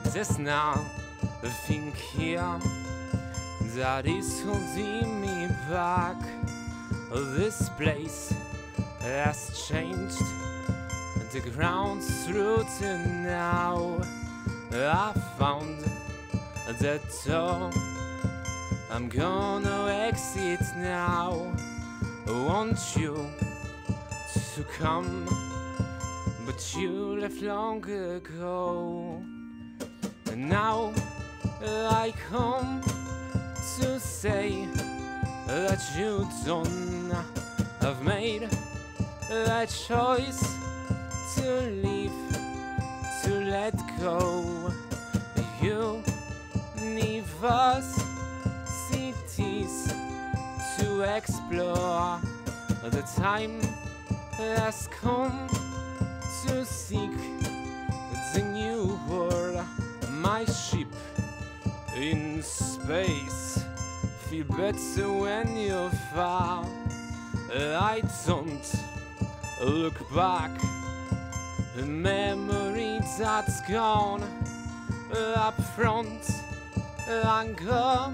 There's nothing here that is holding me back. This place has changed, the ground's rooted now. I found the door, I'm gonna exit now. I want you to come, but you left long ago. And now I come to say that you don't have made a choice to leave, to let go. Universities to explore. The time has come to seek the new world. My ship in space feel better when you're far. I don't look back, a memory that's gone. Up front, anger,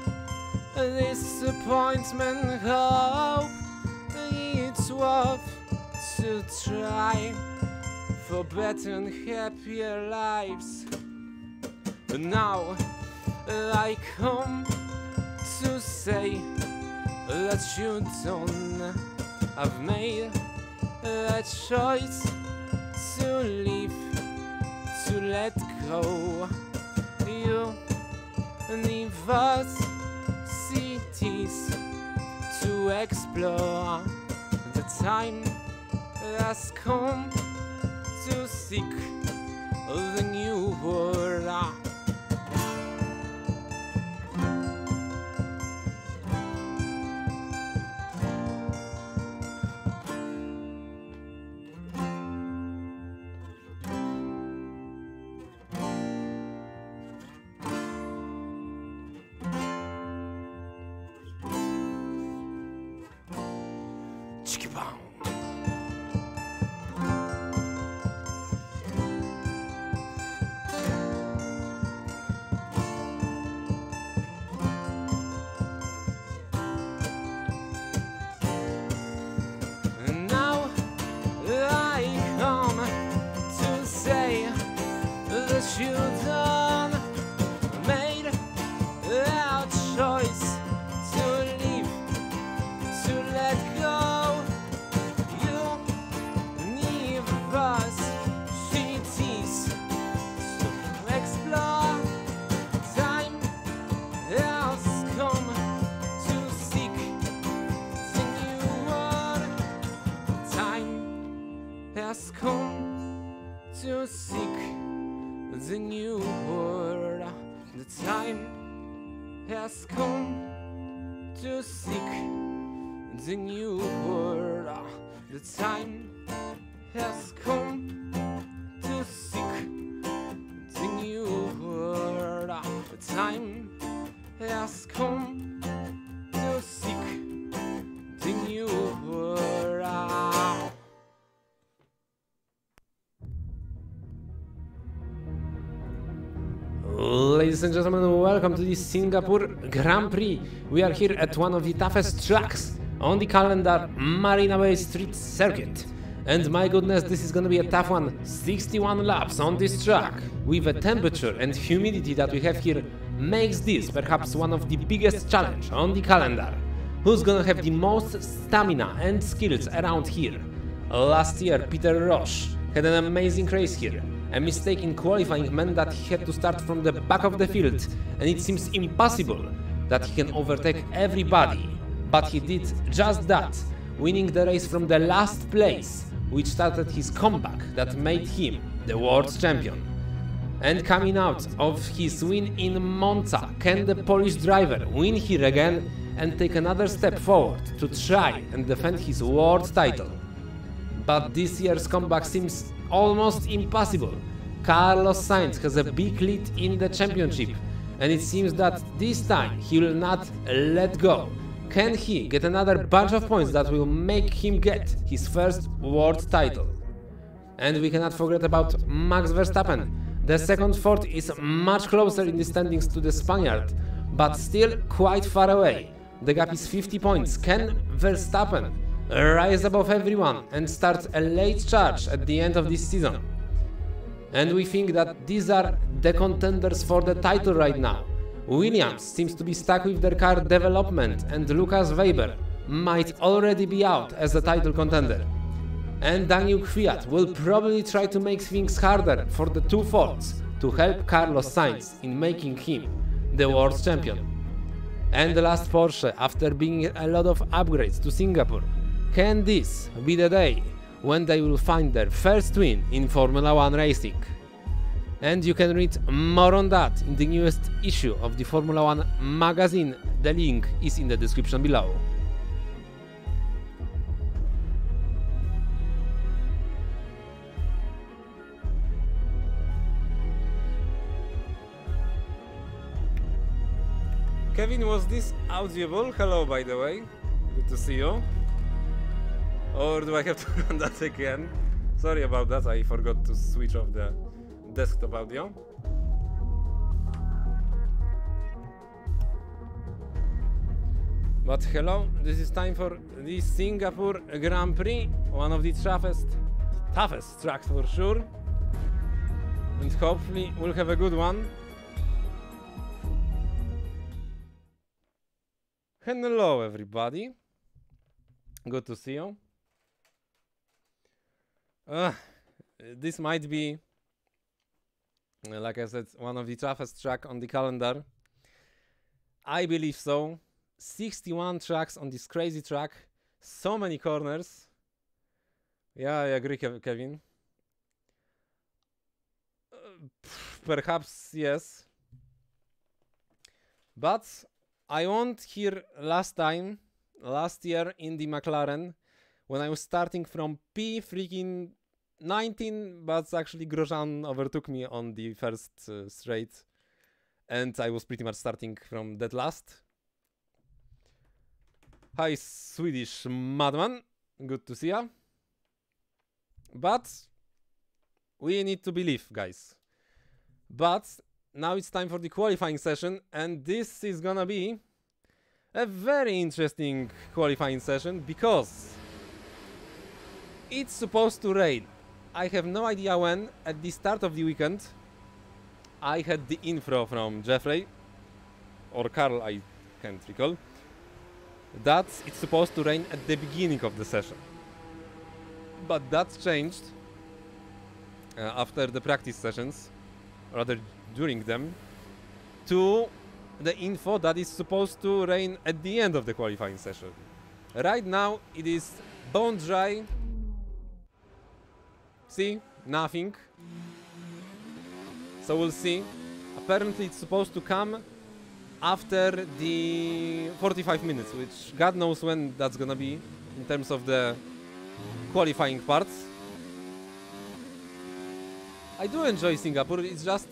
disappointment, hope. It's worth to try for better and happier lives. But now I come to say that you don't have made a choice to leave, to let go. Universities to explore. The time has come to seek the new world. And now I come to say that you done made a choice to leave, to let go. Universities to explore. Time has come to seek the new world. Time has come to seek the new world. The time has come to seek the new world. The time has come to seek the new world. The time has come to seek the new world. Ladies and gentlemen, welcome to this Singapore Grand Prix. We are here at one of the toughest tracks on the calendar, Marina Bay Street Circuit. And my goodness, this is gonna be a tough one. 61 laps on this track. With the temperature and humidity that we have here, makes this perhaps one of the biggest challenge on the calendar. Who's gonna have the most stamina and skills around here? Last year, Peter Roche had an amazing race here. A mistake in qualifying meant that he had to start from the back of the field, and it seems impossible that he can overtake everybody. But he did just that, winning the race from the last place, which started his comeback that made him the world champion. And coming out of his win in Monza, can the Polish driver win here again and take another step forward to try and defend his world title? But this year's comeback seems almost impossible. Carlos Sainz has a big lead in the championship, and it seems that this time he will not let go. Can he get another bunch of points that will make him get his first world title? And we cannot forget about Max Verstappen. The second fort is much closer in the standings to the Spaniard, but still quite far away. The gap is 50 points. Can Verstappen rise above everyone and start a late charge at the end of this season? And we think that these are the contenders for the title right now. Williams seems to be stuck with their car development, and Lucas Weber might already be out as a title contender. And Daniel Kvyat will probably try to make things harder for the two Fords to help Carlos Sainz in making him the world champion. And the last Porsche, after bringing a lot of upgrades to Singapore. Can this be the day when they will find their first win in Formula 1 racing? And you can read more on that in the newest issue of the Formula 1 magazine. The link is in the description below. Kevin, was this audible? Hello, by the way. Good to see you. Or do I have to run that again? Sorry about that, I forgot to switch off the desktop audio. But hello, this is time for the Singapore Grand Prix, one of the toughest tracks for sure. And hopefully we'll have a good one. Hello everybody, good to see you. This might be, like I said, one of the toughest tracks on the calendar. I believe so. 61 tracks on this crazy track, so many corners. Yeah, I agree, Kevin. Perhaps yes. But I won't hear last year in the McLaren, when I was starting from P19, but actually Grosjean overtook me on the first straight, and I was pretty much starting from dead last. Hi, Swedish madman, good to see ya. But we need to believe, guys. But now it's time for the qualifying session, and this is gonna be a very interesting qualifying session because it's supposed to rain. I have no idea when. At the start of the weekend I had the info from Jeffrey or Carl, I can't recall, that it's supposed to rain at the beginning of the session, but that's changed after the practice sessions, rather during them, to the info that is supposed to rain at the end of the qualifying session. Right now it is bone dry. See, nothing. So we'll see. Apparently it's supposed to come after the 45 minutes, which God knows when that's gonna be in terms of the qualifying parts. I do enjoy Singapore, it's just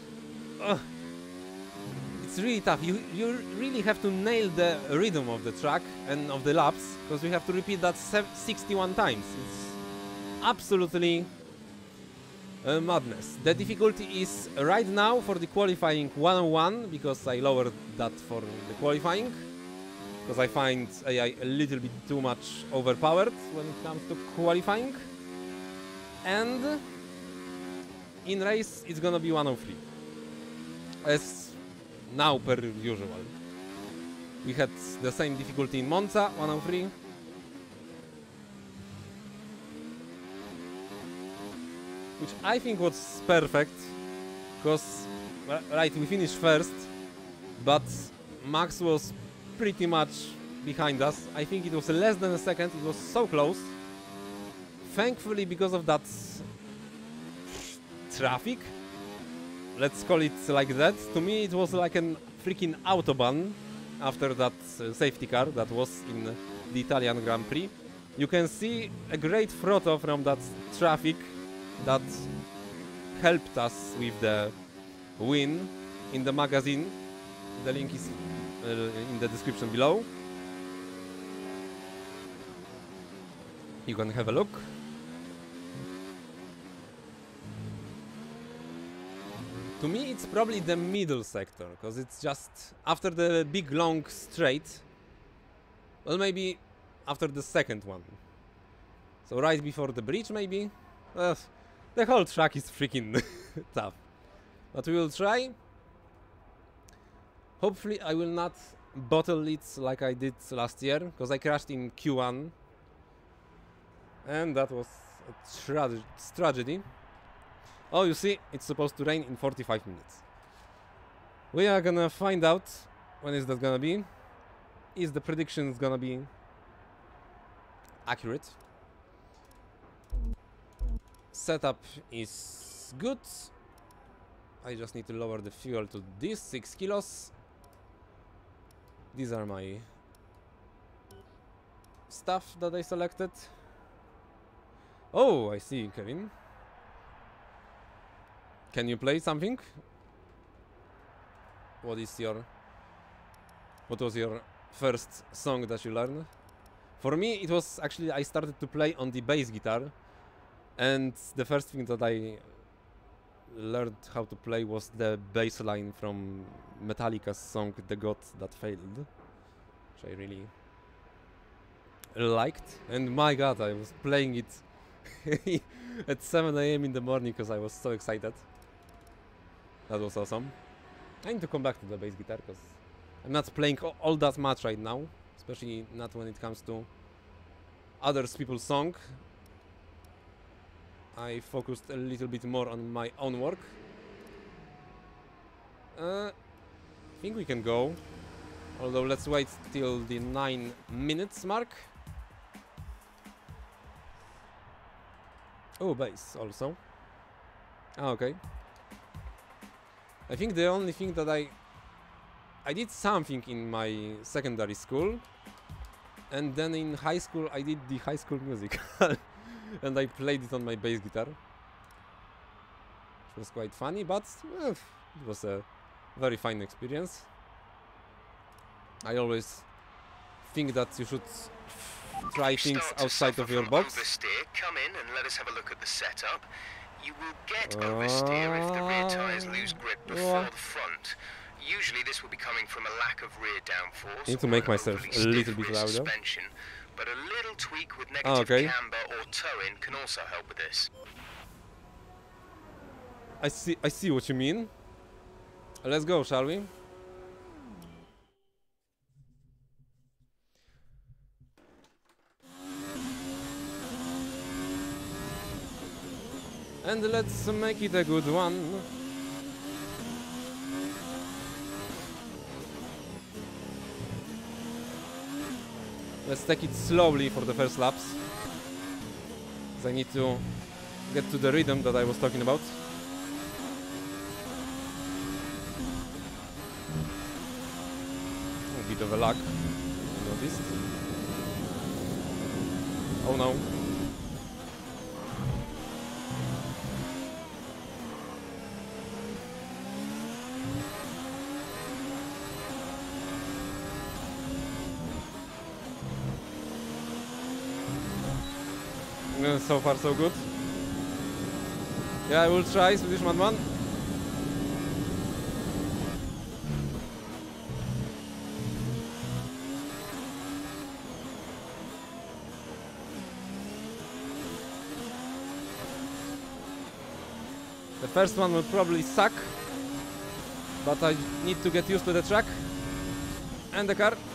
it's really tough. You really have to nail the rhythm of the track and of the laps, because you have to repeat that 61 times. It's absolutely madness. The difficulty is right now for the qualifying 101, because I lowered that for the qualifying, because I find AI a little bit too much overpowered when it comes to qualifying. And in race it's gonna be 103. As now per usual. We had the same difficulty in Monza, 103. Which I think was perfect, because, right, we finished first, but Max was pretty much behind us. I think it was less than a second, it was so close. Thankfully, because of that traffic, let's call it like that, to me it was like a freaking autobahn after that safety car that was in the Italian Grand Prix. You can see a great photo from that traffic that helped us with the win in the magazine. The link is in the description below. You can have a look. To me, it's probably the middle sector, because it's just after the big long straight. Well, maybe after the second one. So right before the bridge, maybe? The whole track is freaking tough. But we will try. Hopefully I will not bottle it like I did last year, because I crashed in Q1. And that was a tragedy. Oh, you see, it's supposed to rain in 45 minutes. We are gonna find out when is that gonna be. Is the predictions gonna be accurate? Setup is good. I just need to lower the fuel to this 6 kilos. These are my stuff that I selected. Oh, I see, Kevin. Can you play something? What was your first song that you learned? For me, it was actually I started to play on the bass guitar, and the first thing that I learned how to play was the bass line from Metallica's song "The God That Failed," which I really liked. And my God, I was playing it at 7 AM in the morning because I was so excited. That was awesome. I need to come back to the bass guitar because I'm not playing all that much right now, especially not when it comes to other people's song. I focused a little bit more on my own work. I think we can go, although let's wait till the 9 minutes mark. Oh, bass also. Ah, okay. I think the only thing that I did something in my secondary school, and then in high school I did the High School Musical, and I played it on my bass guitar, which was quite funny, but it was a very fine experience. I always think that you should try things outside of your box. Oversteer, come in and let us have a look at the setup. You will get oversteer if the rear tyres lose grip before the front. Usually this will be coming from a lack of rear downforce. I need to make myself a little bit louder. Suspension, but a little tweak with negative camber or toe-in can also help with this. I see what you mean. Let's go, shall we? And let's make it a good one. Let's take it slowly for the first laps, because I need to get to the rhythm that I was talking about. A bit of a lag, I noticed. Oh no. So far so good. Yeah, I will try Swedish Madman. The first one will probably suck, but I need to get used to the track and the car.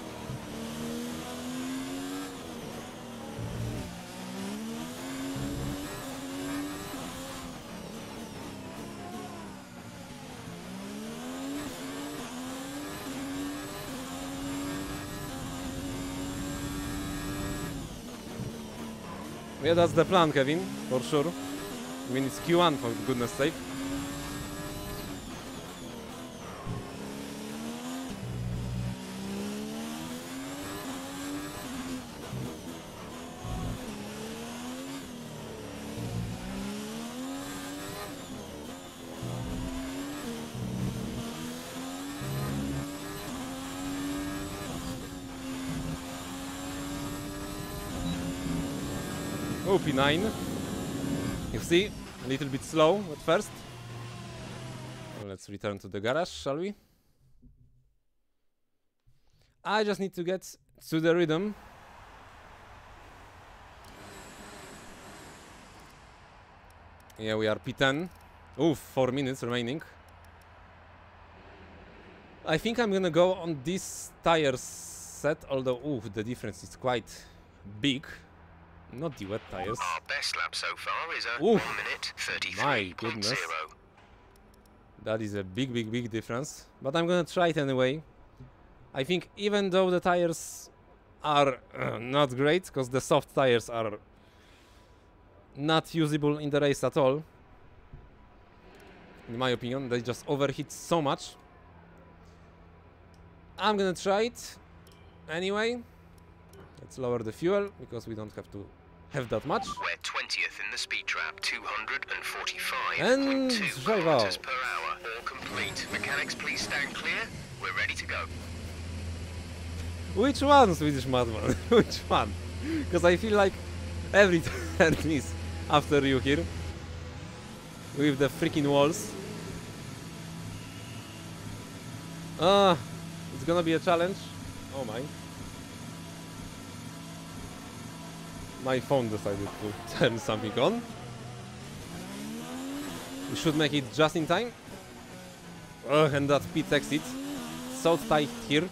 Yeah, that's the plan, Kevin, for sure. I mean, it's Q1, for goodness sake. Oh, P9. You see, a little bit slow at first. Let's return to the garage, shall we? I just need to get to the rhythm. Yeah, we are P10. Oof, 4 minutes remaining. I think I'm gonna go on this tire set, although oof, the difference is quite big. Not the wet tires. Our best lap so far is a Oof, 1 minute my goodness. 33.0. That is a big difference. But I'm gonna try it anyway. I think even though the tires are not great, because the soft tires are not usable in the race at all. In my opinion, they just overheat so much. I'm gonna try it anyway. Let's lower the fuel because we don't have to have that much. We're 20th in the speed trap, 245.2 And drive out. kilometers per hour. All complete. Mechanics, please stand clear. We're ready to go. Which one, Swedish Madman? Which one? Because I feel like every turn is after you here. With the freaking walls. It's gonna be a challenge. Oh my. My phone decided to turn something on. We should make it just in time. And that pit exit. So tight here.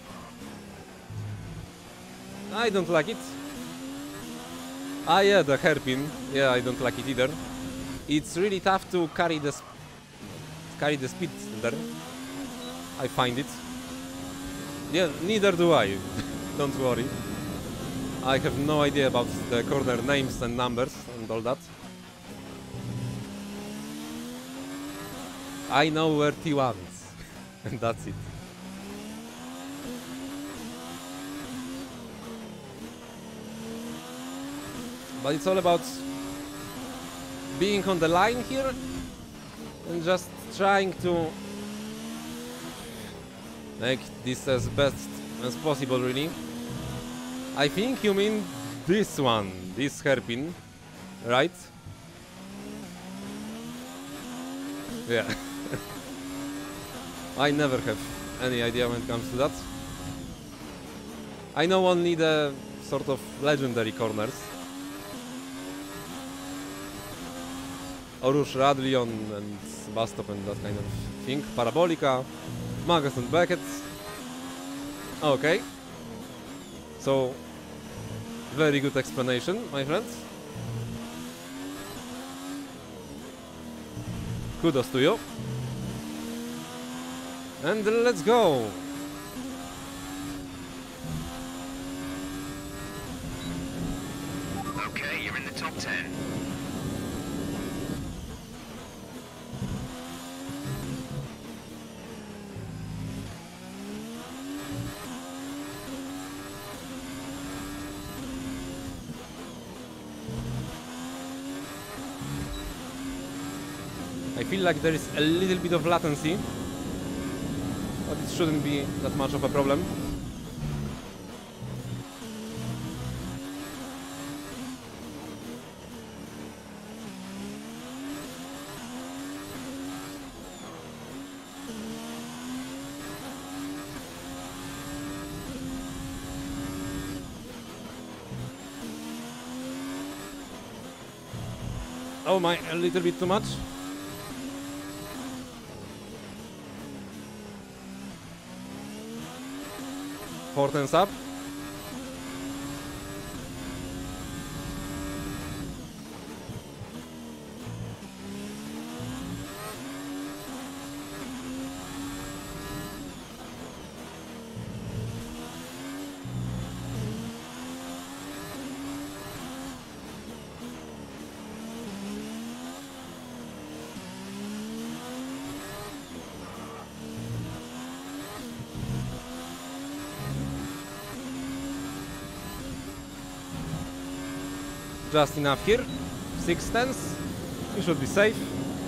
I don't like it. Ah yeah, the hairpin. Yeah, I don't like it either. It's really tough to carry the speed there. I find it. Yeah, neither do I. Don't worry. I have no idea about the corner names and numbers and all that. I know where T1 is. And that's it. But it's all about being on the line here and just trying to make this as best as possible, really. I think you mean this one, this hairpin, right? Yeah. I never have any idea when it comes to that. I know only the sort of legendary corners. Roche, Radlion and Bastop and that kind of thing. Parabolica, Magas and Beckett. Okay. So, very good explanation, my friends. Kudos to you. And let's go. Okay, you're in the top 10. I feel like there is a little bit of latency, but it shouldn't be that much of a problem. Oh my, a little bit too much. Four tenths up. Just enough here. 6 tenths. You should be safe.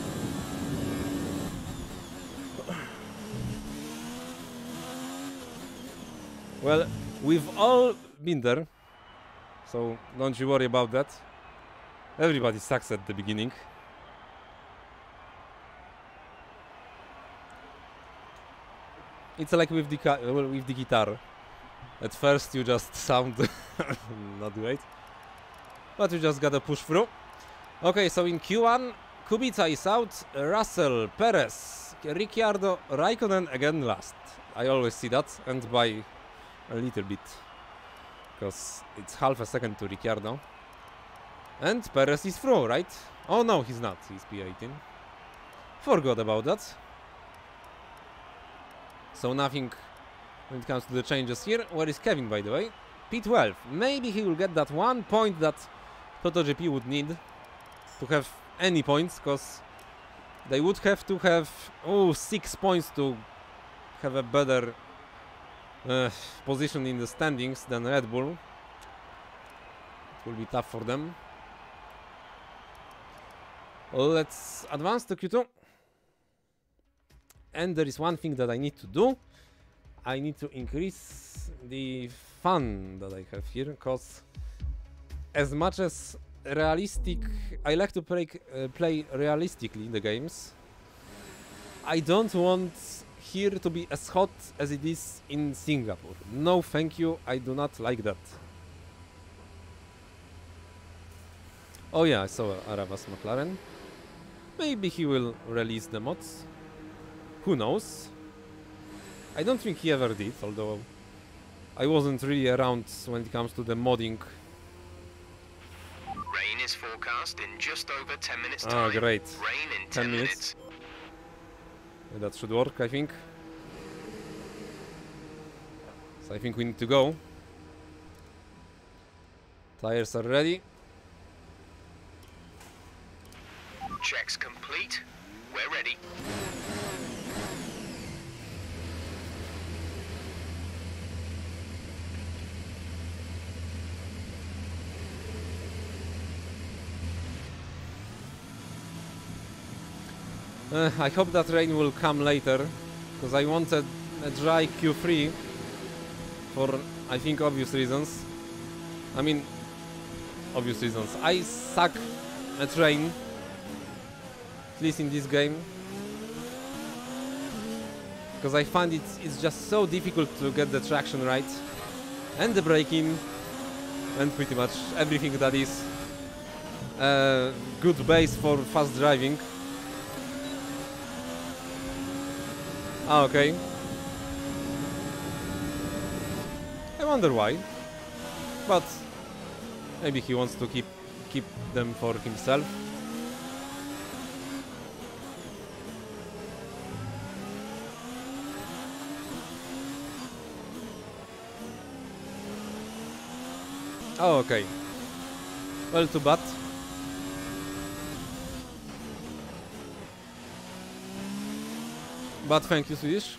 Well, we've all been there, so don't you worry about that. Everybody sucks at the beginning. It's like with the guitar. At first you just sound not great, but you just gotta push through. Okay, so in Q1, Kubica is out, Russell, Perez, Ricciardo, Raikkonen again last. I always see that, and by a little bit, because it's half a second to Ricciardo. And Perez is through, right? Oh no, he's not, he's P18. Forgot about that. So nothing when it comes to the changes here. Where is Kevin, by the way? P12. Maybe he will get that 1 point that MotoGP would need to have any points, because they would have to have 6 points to have a better position in the standings than Red Bull. It will be tough for them. Let's advance to Q2. And there is one thing that I need to do. I need to increase the fun that I have here, because as much as realistic, I like to play realistically in the games. I don't want here to be as hot as it is in Singapore. No, thank you. I do not like that. Oh yeah, I saw Arava's McLaren. Maybe he will release the mods. Who knows? I don't think he ever did, although I wasn't really around when it comes to the modding. Rain is forecast in just over 10 minutes time. Ah, great. Rain in 10 minutes. That should work, I think. So I think we need to go. Tires are ready. Checks complete. We're ready. I hope that rain will come later, because I wanted a dry Q3 for, I think, obvious reasons. I mean, obvious reasons. I suck at rain, at least in this game, because I find it's just so difficult to get the traction right, and the braking, and pretty much everything that is a good base for fast driving. Ah, okay. I wonder why, but maybe he wants to keep them for himself. Oh, okay. Well, too bad. But thank you, Swedish.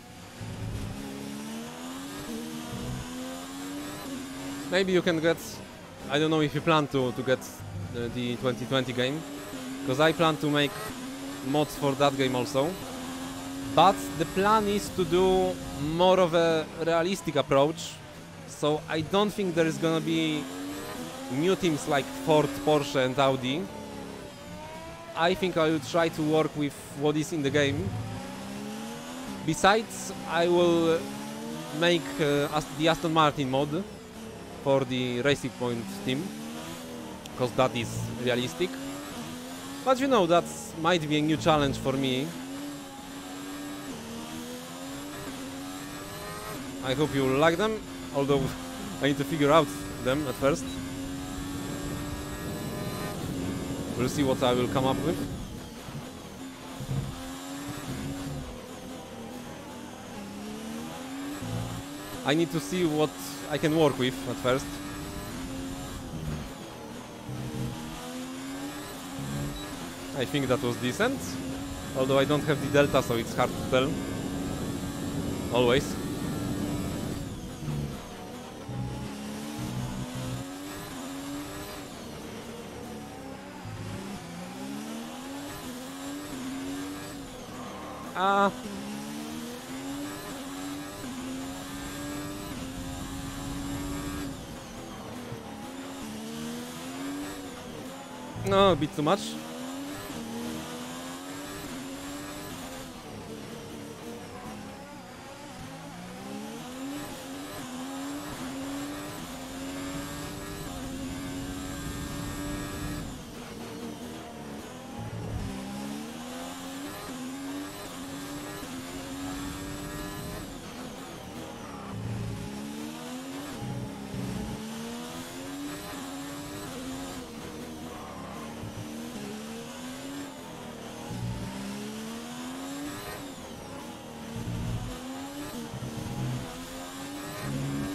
Maybe you can get... I don't know if you plan to get the 2020 game, because I plan to make mods for that game also. But the plan is to do more of a realistic approach, so I don't think there is gonna be new teams like Ford, Porsche and Audi. I think I will try to work with what is in the game. Besides, I will make the Aston Martin mod for the Racing Point team, because that is realistic. But you know, that might be a new challenge for me. I hope you like them, although I need to figure out them at first. We'll see what I will come up with. I need to see what I can work with at first. I think that was decent, although I don't have the delta, so it's hard to tell. Always. No, a bit too much.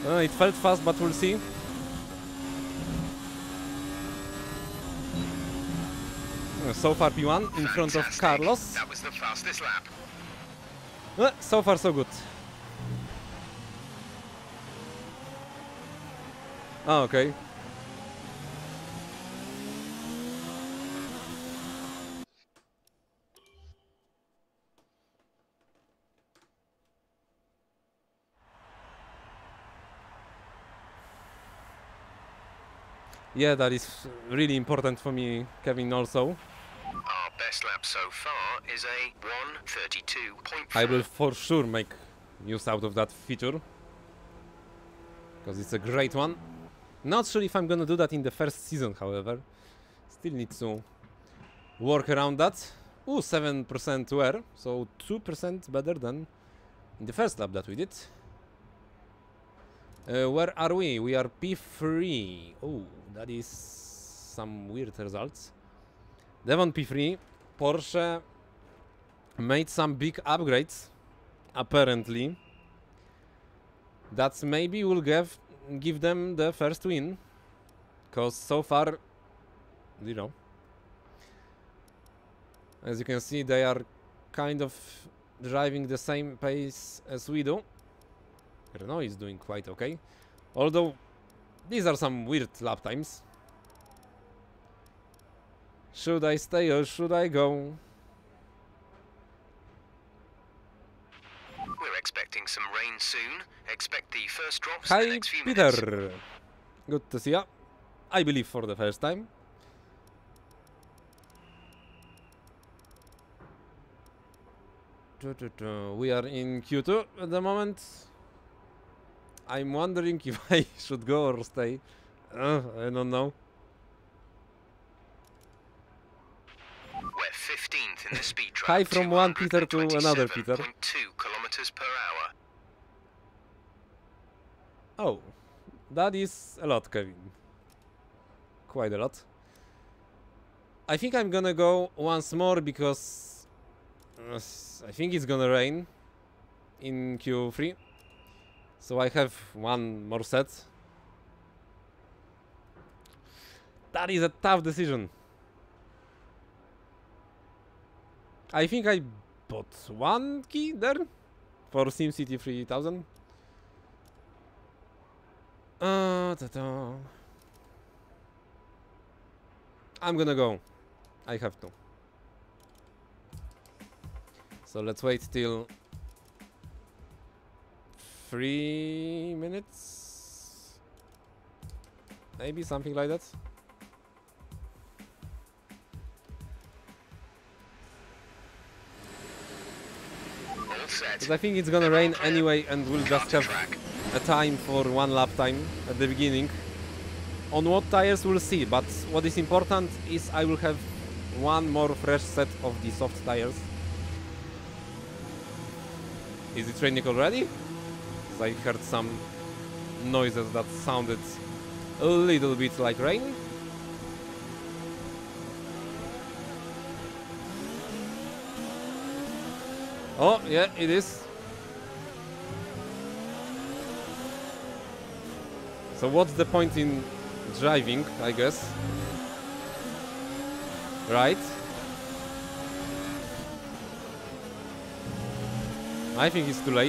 It felt fast, but we'll see. So far P1 in front of Carlos. That was the fastest lap. So far so good. Oh, okay. Yeah, that is really important for me, Kevin, also. Our best lap so far is a 1:32.4. I will for sure make use out of that feature. Because it's a great one. Not sure if I'm gonna do that in the first season, however. Still need to work around that. Ooh, 7% wear, so 2% better than in the first lap that we did. Where are we? We are P3. Oh, that is some weird results. Devon P3. Porsche made some big upgrades, apparently. That's maybe will give them the first win. Cause so far, 0. As you can see, they are kind of driving the same pace as we do. Renault is doing quite okay. Although, these are some weird lap times. Should I stay or should I go? We're expecting some rain soon. Expect the first drops in Hi, the next few Peter. minutes. Good to see ya. I believe for the first time. We are in Q2 at the moment. I'm wondering if I should go or stay. I don't know. We're 15th in the speed trap. Hi from one Peter to another Peter. 227.2 kilometers per hour. Oh, that is a lot, Kevin. Quite a lot. I think I'm gonna go once more because I think it's gonna rain in Q3. So I have one more set. That is a tough decision. I think I bought one key there for SimCity 3000. I'm gonna go. I have to. So let's wait till 3 minutes. Maybe something like that. Because I think it's gonna rain anyway and we'll just have a time for one lap time at the beginning. On what tires we'll see, but what is important is I will have one more fresh set of the soft tires. Is it raining already? Because I heard some noises that sounded a little bit like rain. Oh, yeah, it is. So what's the point in driving, I guess? Right? I think it's too late.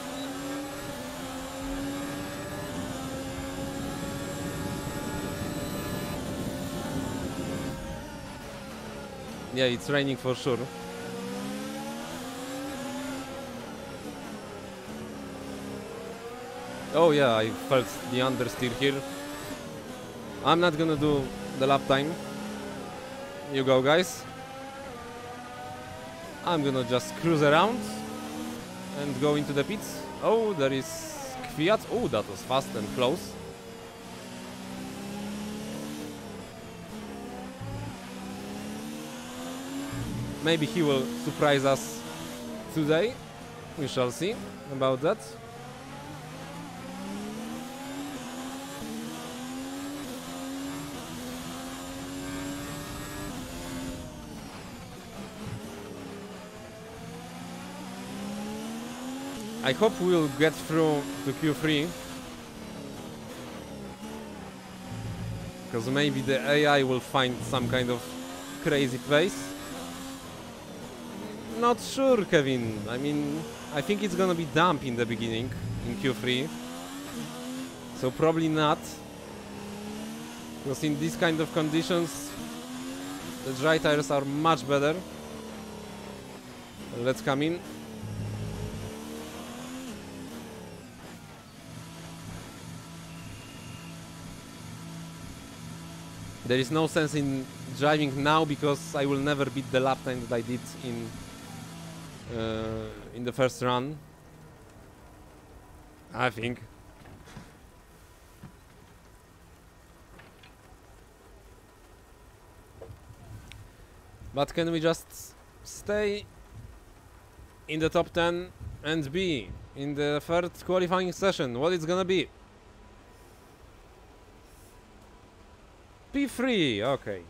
Yeah, it's raining for sure. Oh yeah, I felt the understeer here. I'm not gonna do the lap time. You go, guys. I'm gonna just cruise around and go into the pits. Oh, there is Kwiat. Oh, that was fast and close. Maybe he will surprise us today. We shall see about that. I hope we'll get through to Q3 Because maybe the AI will find some kind of crazy place. Not sure, Kevin. I mean, I think it's gonna be damp in the beginning, in Q3. So probably not. Because in these kind of conditions, the dry tires are much better. Let's come in. There is no sense in driving now because I will never beat the lap time that I did in the first run. I think. But can we just stay in the top 10 and be in the third qualifying session? What it's gonna be? P3, okay.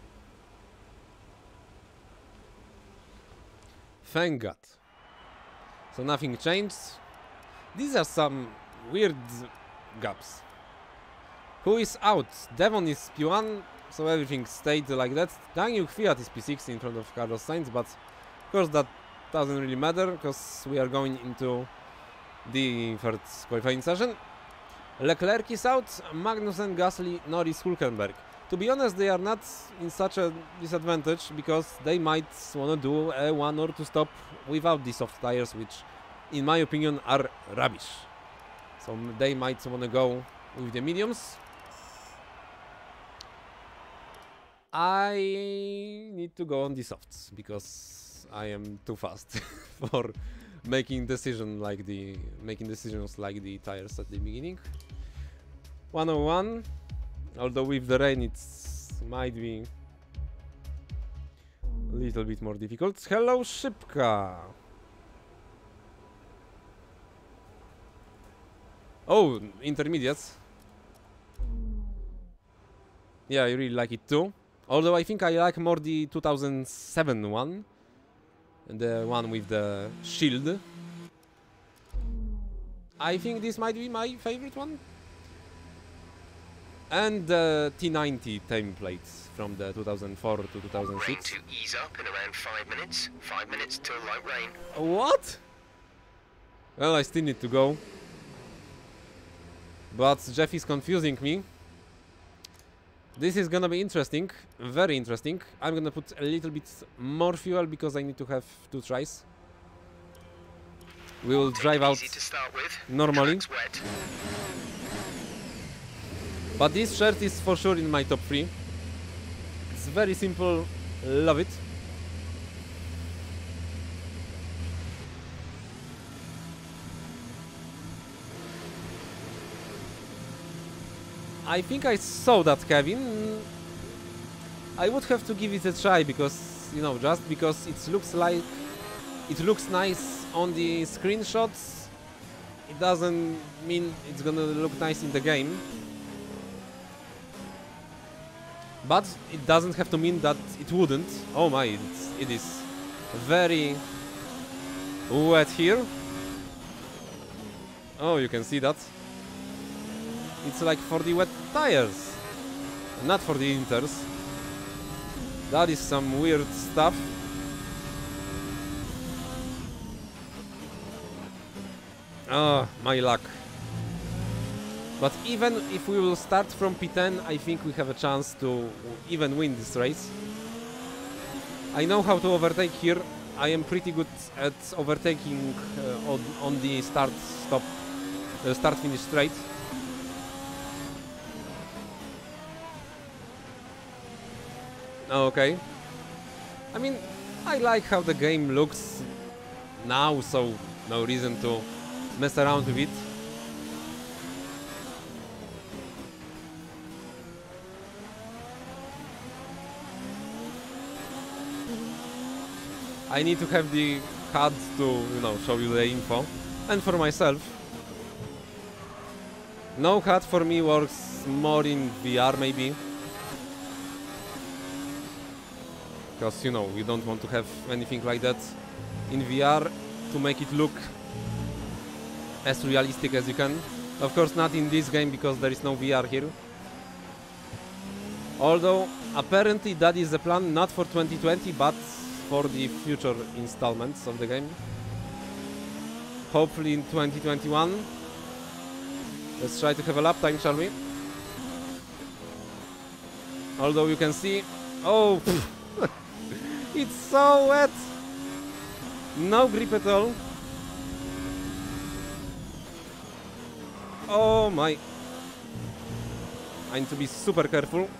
Thank God. So nothing changed. These are some weird gaps. Who is out? Devon is P1, so everything stayed like that. Daniel Kwiat is P6 in front of Carlos Sainz, but of course that doesn't really matter because we are going into the third qualifying session. Leclerc is out, Magnussen, Gasly, Norris, Hülkenberg. To be honest, they are not in such a disadvantage because they might want to do a 1 or 2 stop without the soft tires, which in my opinion are rubbish. So they might want to go with the mediums. I need to go on the softs because I am too fast for making decisions like the tires at the beginning. 101. Although with the rain it might be a little bit more difficult. Hello, Szybka! Oh, intermediates. Yeah, I really like it too. Although I think I like more the 2007 one. The one with the shield. I think this might be my favorite one. And the T90 templates from the 2004 to 2006. Rain to ease up in around 5 minutes. 5 minutes till light rain. What? Well, I still need to go. But Jeff is confusing me. This is gonna be interesting. Very interesting. I'm gonna put a little bit more fuel because I need to have 2 tries. We will drive out normally. But this shirt is for sure in my top 3. It's very simple, love it. I think I saw that, Kevin. I would have to give it a try because, you know, just because it looks nice on the screenshots, it doesn't mean it's gonna look nice in the game. But it doesn't have to mean that it wouldn't. Oh my, it is very wet here. Oh, you can see that. It's like for the wet tires, not for the inters. That is some weird stuff. Ah, my luck. But even if we will start from P10, I think we have a chance to even win this race. I know how to overtake here. I am pretty good at overtaking on the start-finish straight. Okay. I mean, I like how the game looks now, so no reason to mess around with it. I need to have the HUD to, you know, show you the info. And for myself, no HUD for me works more in VR maybe. Because, you know, you don't want to have anything like that in VR to make it look as realistic as you can. Of course not in this game because there is no VR here. Although, apparently that is the plan not for 2020, but for the future installments of the game. Hopefully in 2021. Let's try to have a lap time, shall we? Although you can see... Oh! It's so wet! No grip at all. Oh my. I need to be super careful.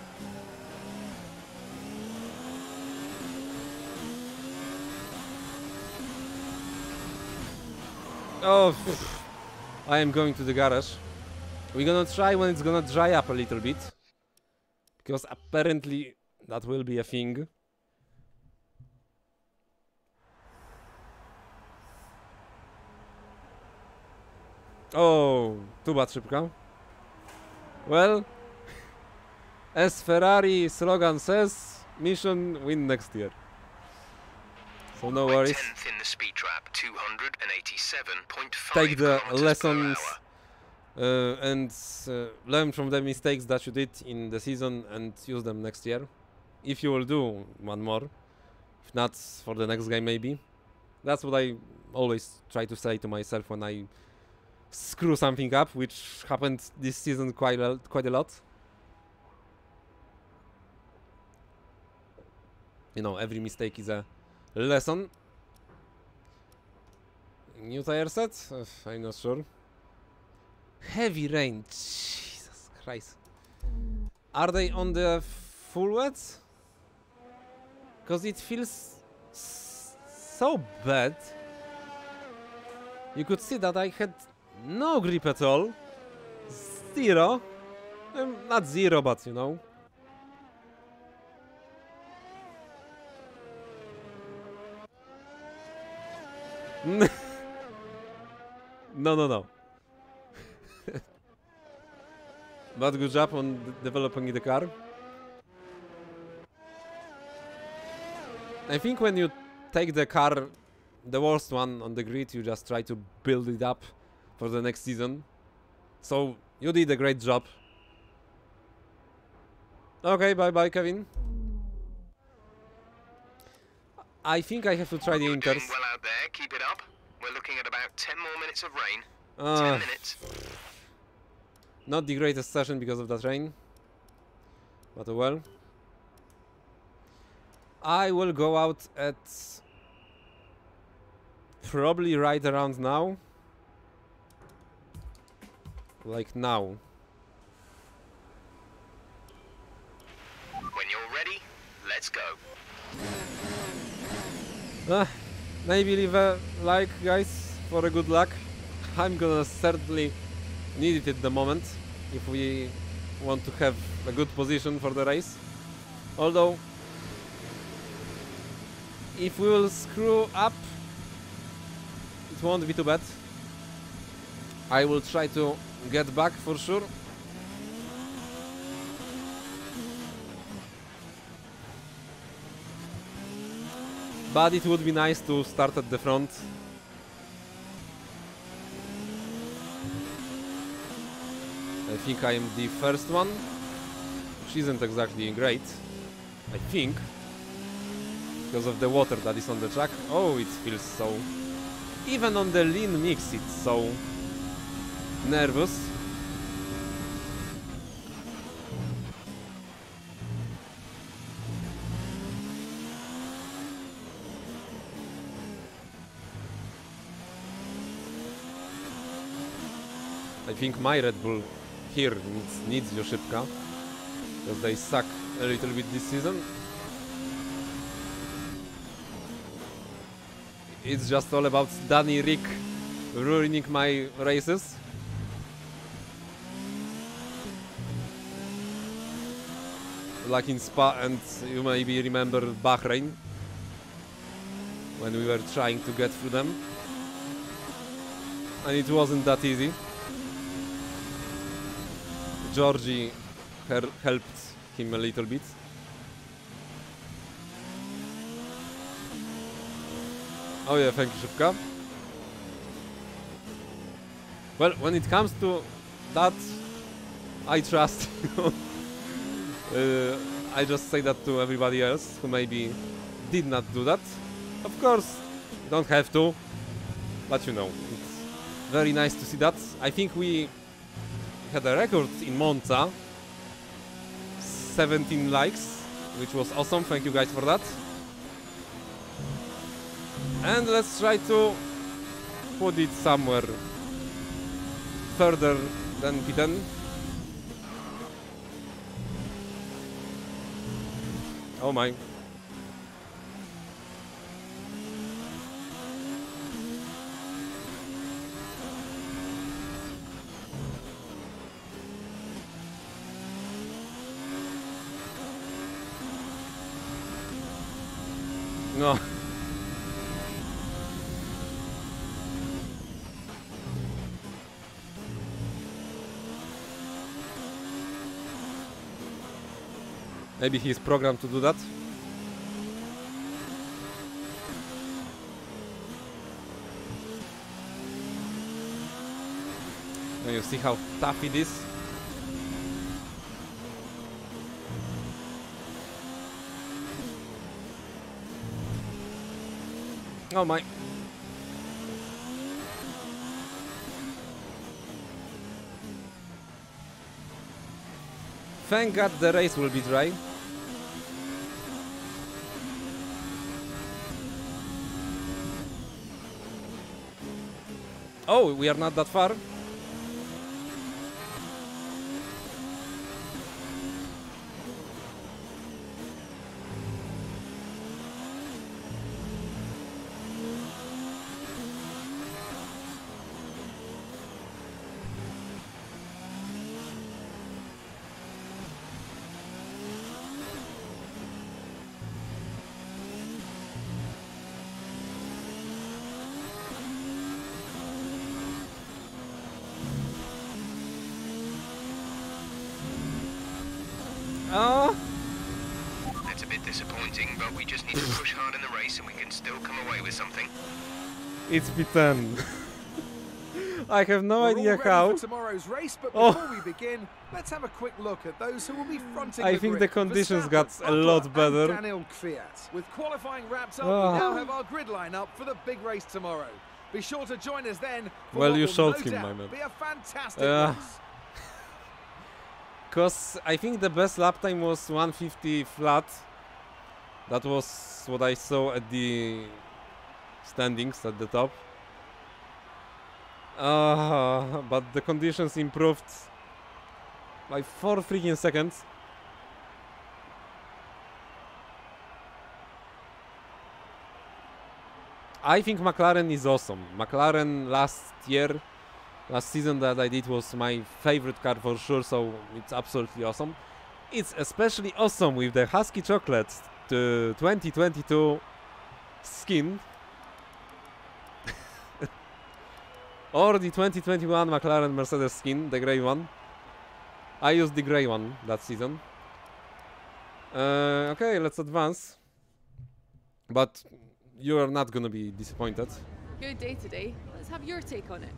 Oh, I am going to the garage. We're gonna try when it's gonna dry up a little bit. Because apparently that will be a thing. Oh, too bad, szybka. Well, as Ferrari slogan says, mission win next year. So no worries. 10th in the speed trap, 287.5 Take the kilometers lessons per hour. and learn from the mistakes that you did in the season and use them next year. If you will do one more. If not, for the next game maybe. That's what I always try to say to myself when I screw something up, which happened this season quite a lot. You know, every mistake is a lesson. New tire set? I'm not sure. Heavy rain. Jesus Christ. Are they on the full wets? Because it feels so bad. You could see that I had no grip at all. Zero. Not zero, but you know. No. But good job on developing the car. I think when you take the car, the worst one on the grid, you just try to build it up for the next season. So you did a great job. Okay, bye Kevin. I think I have to try the You're inters. doing well out there. Keep it up. We're looking at about 10 more minutes of rain. 10 minutes. Not the greatest session because of that rain. But well. I will go out at probably right around now. Like now. When you're ready, let's go. Maybe leave a like, guys, for a good luck. I'm gonna certainly need it at the moment if we want to have a good position for the race. Although, if we will screw up, it won't be too bad. I will try to get back for sure. But it would be nice to start at the front. I think I am the first one, which isn't exactly great, I think, because of the water that is on the track. Oh, it feels so... Even on the lean mix it's so nervous. I think my Red Bull here needs your szybka, because they suck a little bit this season. It's just all about Danny Rick ruining my races. Like in Spa, and you maybe remember Bahrain, when we were trying to get through them. And it wasn't that easy. Georgie helped him a little bit. Oh yeah, thank you, Szybka. Well, when it comes to that, I trust you. I just say that to everybody else who maybe did not do that. Of course, don't have to, but you know, it's very nice to see that. I think we had a record in Monza, 17 likes, which was awesome. Thank you guys for that. And let's try to put it somewhere further than P10. Oh my. No. Maybe he's programmed to do that. And you see how tough it is. Oh my. Thank God the race will be dry. Oh, we are not that far. It's a bit disappointing, but we just need to push hard in the race and we can still come away with something. It's P10. I have no idea how. Tomorrow's race, but before we begin, let's have a quick look at those who will be fronting I think the conditions got a lot better. With qualifying wrapped up, we now have our grid lineup for the big race tomorrow. Be sure to join us then. Well, you showed him, my man. Be a fantastic race. Because I think the best lap time was 150 flat. That was what I saw at the standings at the top. But the conditions improved by 4 freaking seconds. I think McLaren is awesome. McLaren last season that I did was my favorite car for sure, so it's absolutely awesome. It's especially awesome with the Husky Chocolate 2022 skin. Or the 2021 McLaren Mercedes skin, the grey one. I used the grey one that season. Okay, let's advance. But you are not gonna be disappointed. Good day today. Let's have your take on it.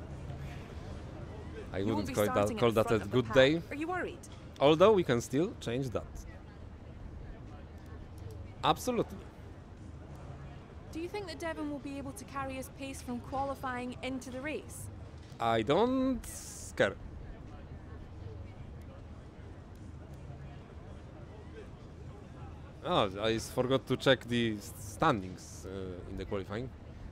I wouldn't call that a good day. Are you worried? Although we can still change that. Absolutely. Do you think that Devon will be able to carry his pace from qualifying into the race? I don't care. Oh, I forgot to check the standings in the qualifying.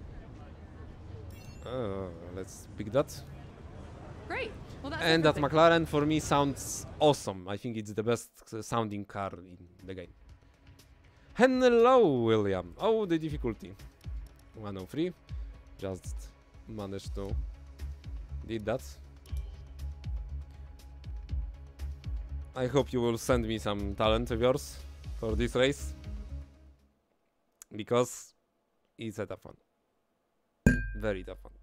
Let's pick that. Great. Well, that's and that everything. McLaren for me sounds awesome. I think it's the best sounding car in the game. Hello, William. Oh, the difficulty. 103. Just managed to did that. I hope you will send me some talent of yours for this race, because it's a tough one. Very tough one.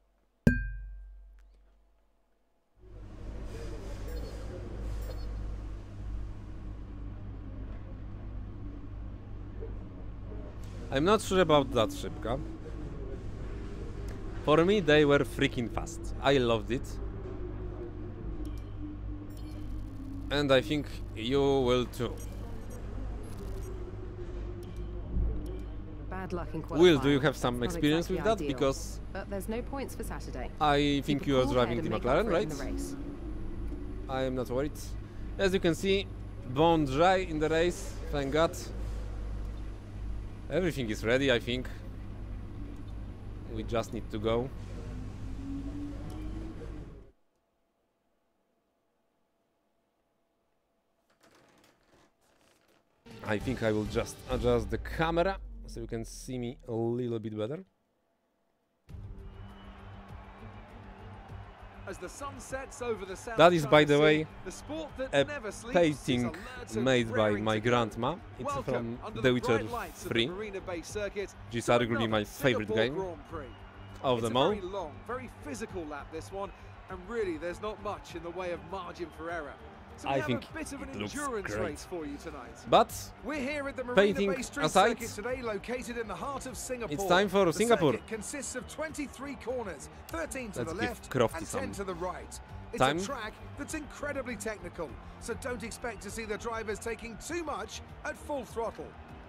I'm not sure about that Szybka. For me, they were freaking fast. I loved it. And I think you will too. Bad luck in Will, do you qualifying. have some That's not experience with exactly that? ideal. Because But there's no points for Saturday. I think Keep you a are cool driving head the and make McLaren, up for it right? in the race. I am not worried. As you can see, bone dry in the race, thank God. Everything is ready, I think. We just need to go. I think I will just adjust the camera so you can see me a little bit better. As the sun sets over the South That is, by the China way, Sea, the sport that a never sleeps painting is alert and made by raring my to go. grandma. It's Welcome from under The Witcher bright lights of the 3. Marina Bay Circuit Which is to arguably my another favorite Singapore game Grand Prix. of It's them a all. very long, very physical lap, this one, and really there's not much in the way of margin for error. So we I have think a bit of an it looks endurance great. race for you tonight. But We're here at the painting Marina Bay Street aside, Circuit today, located in the heart of Singapore. it's time for The Singapore. circuit consists of 23 corners, 13 to Let's the give left Crofty and some 10 to the right. It's time. a track that's incredibly technical, so don't expect to see the drivers taking too much at full throttle.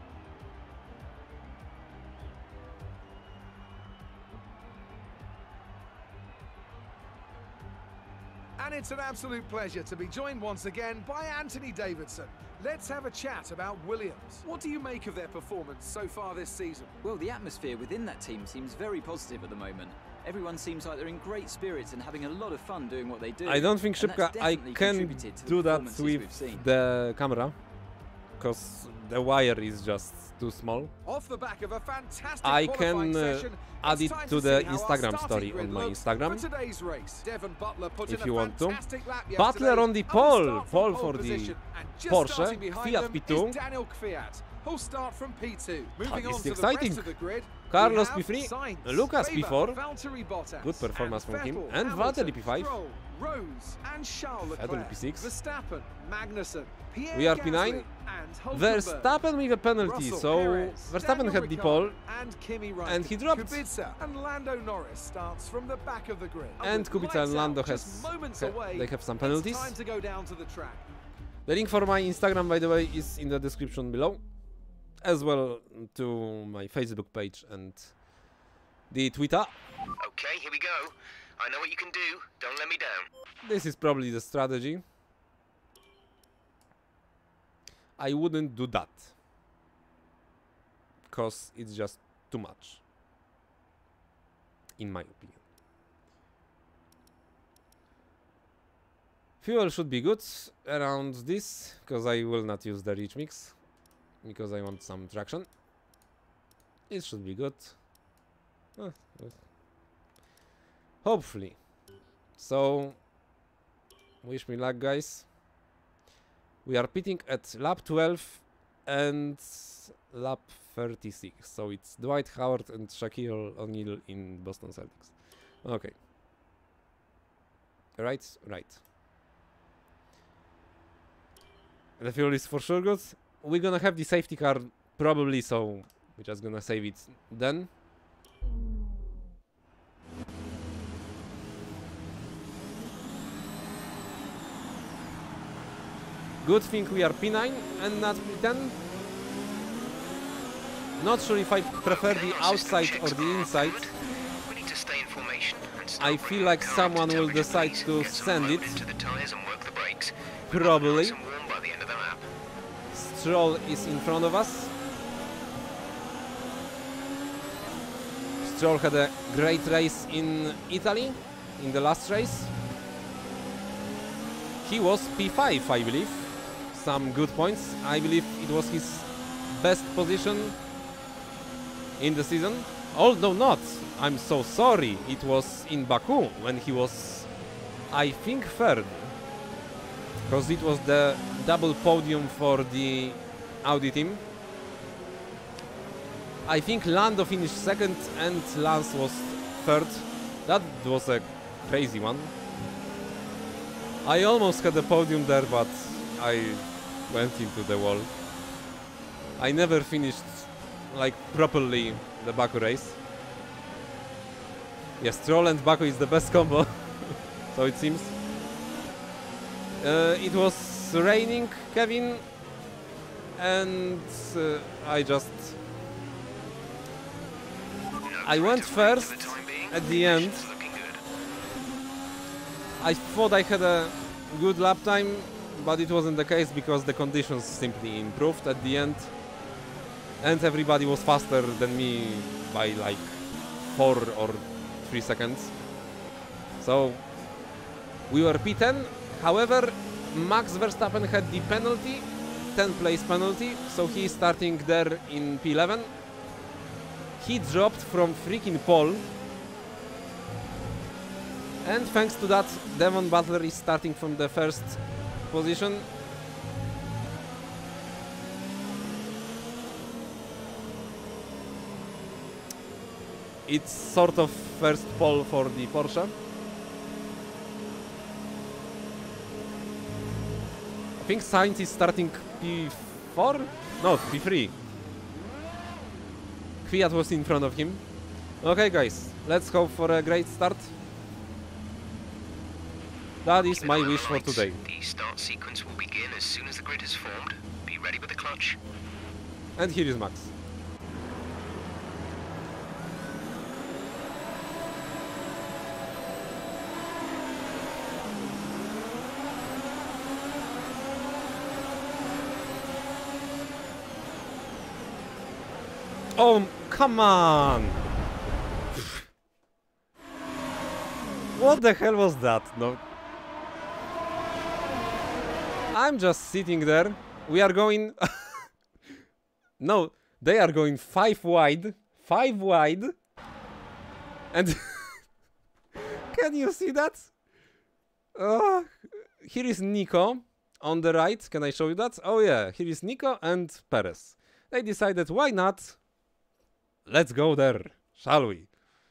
And it's an absolute pleasure to be joined once again by Anthony Davidson. Let's have a chat about Williams. What do you make of their performance so far this season? Well, the atmosphere within that team seems very positive at the moment. Everyone seems like they're in great spirits and having a lot of fun doing what they do. I don't think, And Szybka, that's I definitely can contributed to the do that performances we've with seen. the camera, because the wire is just too small. Off the back of a fantastic I qualifying can session, add it's it time to the see how our Instagram starting story grid on my looks Instagram. For today's race, Devon Butler put If in you a want to. fantastic lap Butler yesterday. on the He'll pole, start from pole pole for the position, and just Porsche, starting behind Fiat them P2. is Daniel Kvyat. He'll start from P2. Moving is on to exciting. the rest of the grid. Carlos we have P3, Sainz, Lucas Weber, P4. Valtteri Bottas, Good performance and from him. Vettel, And Hamilton, Valtteri P5. Stroll, Rose and Charles Leclerc, P6. Verstappen, Magnussen, Pierre We are Gasly, P9. and Hulkenberg. Verstappen with a penalty, Russell, so Perez, Verstappen Daniel had the Ricciardo, pole, and Kimi and he Räikkönen. dropped. Kubica and Lando Norris starts from the back of the grid. And with Kubica lights and Lando out, just moments away, they have some penalties. It's time to go down to the track. The link for my Instagram, by the way, is in the description below, as well to my Facebook page and the Twitter. Okay, here we go. I know what you can do. Don't let me down. This is probably the strategy. I wouldn't do that, because it's just too much, in my opinion. Fuel should be good around this, because I will not use the rich mix, because I want some traction. It should be good. Hopefully. So, wish me luck, guys. We are pitting at lap 12 and lap 36. So it's Dwight Howard and Shaquille O'Neal in Boston Celtics. Okay. Right? Right. The fuel is for sure good. We're gonna have the safety car probably, so we're just gonna save it then. Good thing we are P9 and not P10. Not sure if I prefer the outside or the inside. We need to stay in formation and start I feel bringing like the car someone into will temperature, decide please. to Get some send flow it. into the tires and work the brakes. Probably. Nice and warm by the end of the lap. Stroll is in front of us. Stroll had a great race in Italy, in the last race. He was P5, I believe. Some good points. I believe it was his best position in the season. Although not. I'm so sorry. It was in Baku when he was, I think, third. Because it was the double podium for the Audi team. I think Lando finished second and Lance was third. That was a crazy one. I almost had a podium there, but I went into the wall. I never finished like properly the Baku race. Yes, Stroll and Baku is the best combo. So it seems. It was it's raining, Kevin, and I went first at the end. I thought I had a good lap time, but it wasn't the case because the conditions simply improved at the end, and everybody was faster than me by like 4 or 3 seconds. So we were P10. However, Max Verstappen had the penalty, 10th place penalty, so he's starting there in P11. He dropped from freaking pole, and thanks to that, Devon Butler is starting from the first position. It's sort of first pole for the Porsche. I think Sainz is starting P4? No, P3. Kvyat was in front of him. Okay guys, let's hope for a great start. That is my wish for today. The start sequence will begin as soon as the grid is formed. Be ready with the clutch. And here is Max. Oh, come on! What the hell was that? No. I'm just sitting there. We are going... No, they are going 5 wide. 5 wide. And... Can you see that? Here is Nico on the right. Can I show you that? Oh yeah, here is Nico and Perez. They decided, why not? Let's go there, shall we?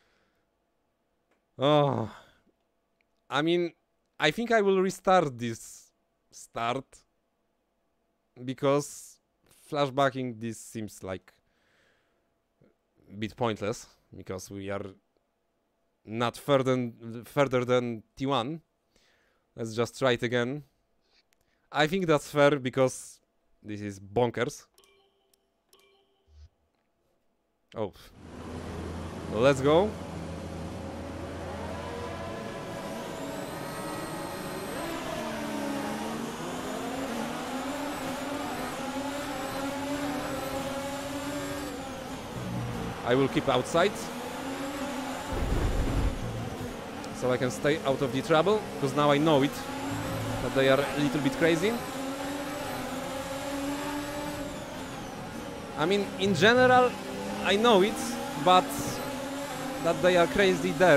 Oh, I mean, I think I will restart this start because flashbacking this seems like a bit pointless because we are not further than T1. Let's just try it again. I think that's fair because this is bonkers. Oh, let's go. I will keep outside so I can stay out of the trouble, because now I know it, that they are a little bit crazy. I mean, in general, I know it, but that they are crazy there.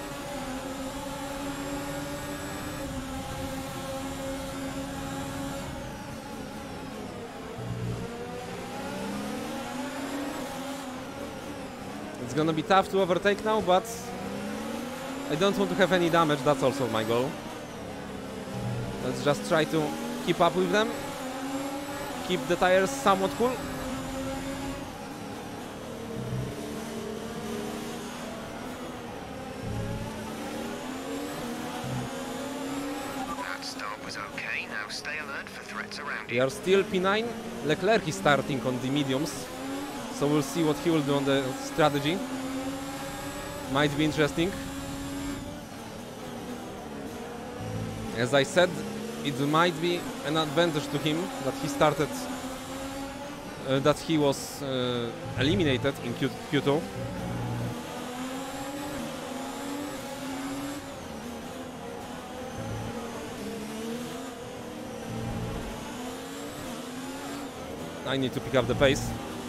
It's gonna be tough to overtake now, but I don't want to have any damage, that's also my goal. Let's just try to keep up with them. Keep the tires somewhat cool. Okay, now stay alert for threats around you. We are still P9. Leclerc is starting on the mediums, so we'll see what he will do on the strategy. Might be interesting. As I said, it might be an advantage to him that he started, that he was eliminated in Q2. I need to pick up the pace.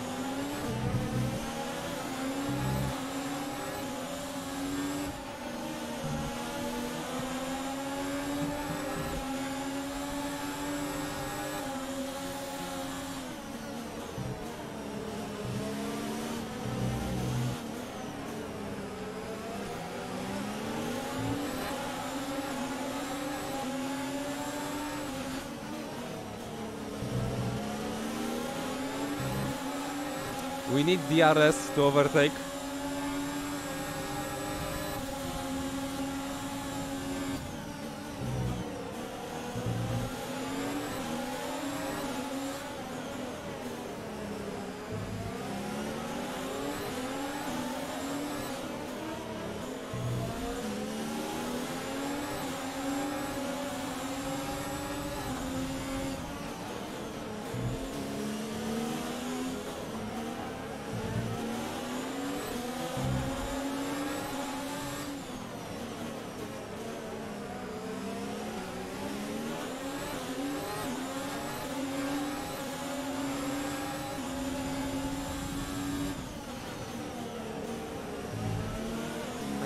We need DRS to overtake.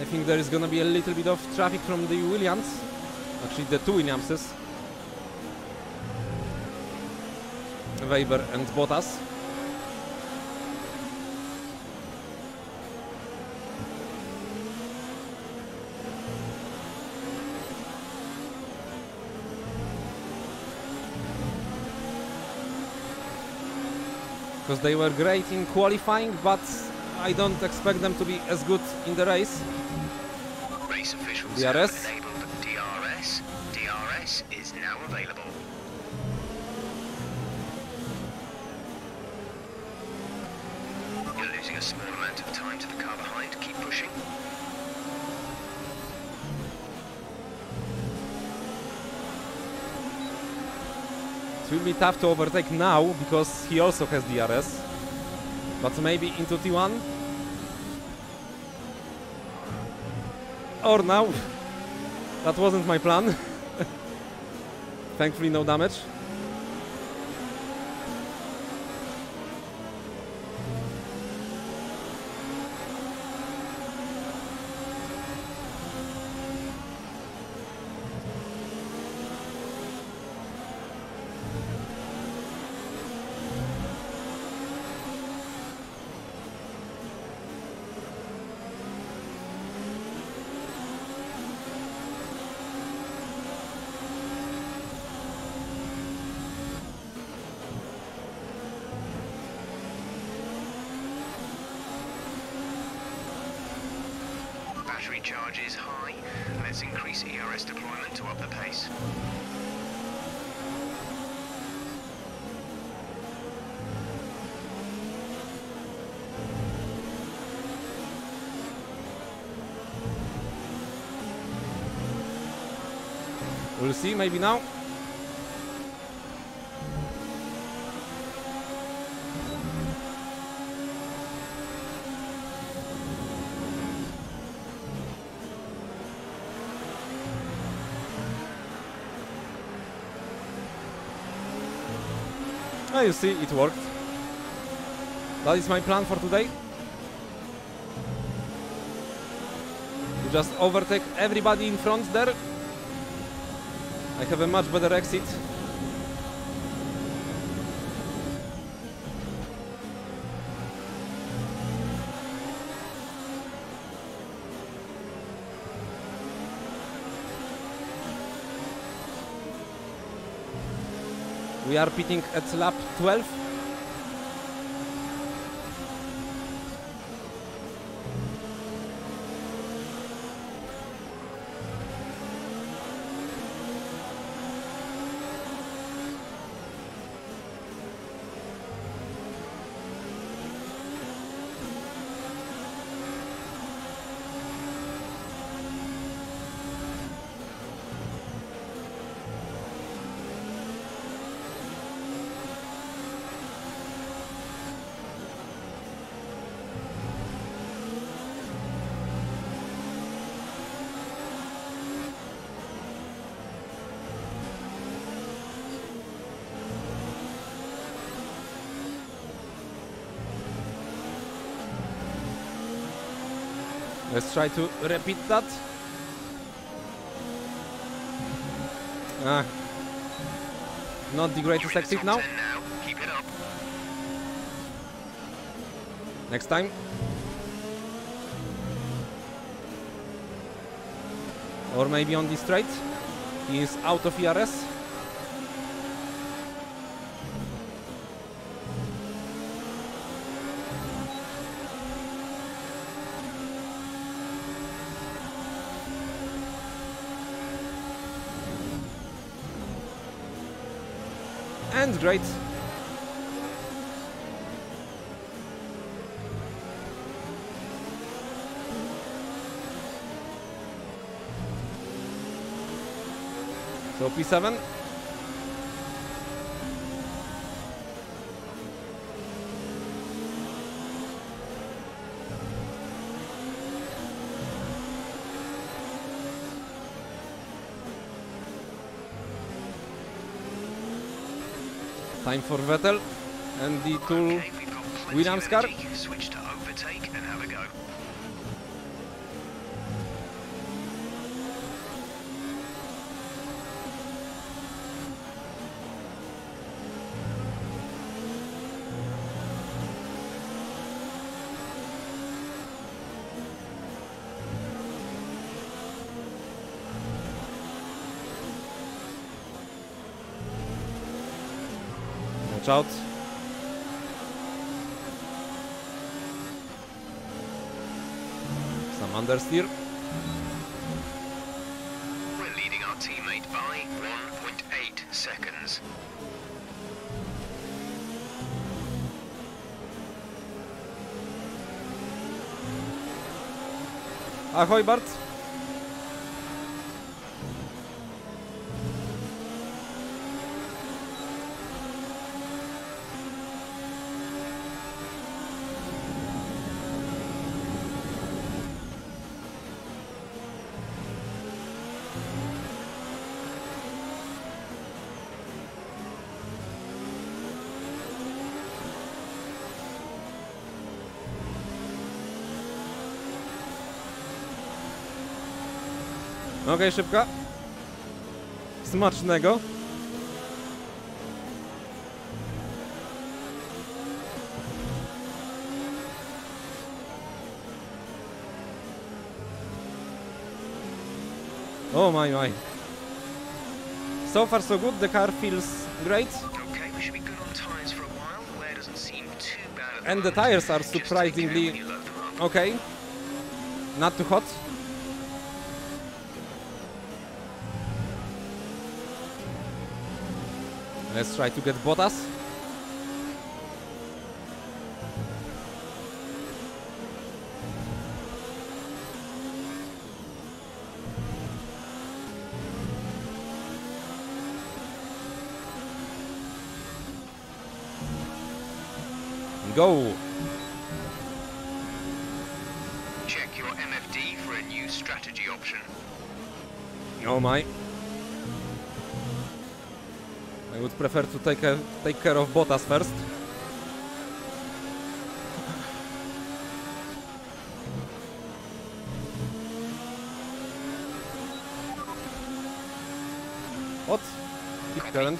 think there is gonna be a little bit of traffic from the Williams. Actually, the two Williamses. Weber and Bottas. Because they were great in qualifying, but I don't expect them to be as good in the race. Race officials DRS. have enabled DRS. DRS is now available. You're losing a small amount of time to the car behind. Keep pushing. It will be tough to overtake now because he also has DRS. But maybe into T1. Or now. That wasn't my plan. Thankfully no damage. Battery charge is high. Let's increase ERS deployment to up the pace. We'll see, maybe now. Ah, you see, it worked. That is my plan for today. To just overtake everybody in front there. I have a much better exit. We are pitting at lap 12. Let's try to repeat that. Not the greatest exit now. Keep it up. Next time. Or maybe on this straight. He is out of ERS. And great. So P7. Time for Vettel and the two Williams car. Switch to overtake and have a go. Watch out. Some understeer. We're leading our teammate by 1.8 seconds. Ahoj, Bart. Okej, szybka. Smacznego. Oh my. So far so good, the car feels great. Okay, we should be good on tires for a while. The wear doesn't seem too bad at And the moment. tires are Just take care surprisingly when you load them up. okay. Not too hot. Let's try to get Bottas. Go! Check your MFD for a new strategy option. Oh my. I would prefer to take care of Bottas first. What? Keep current.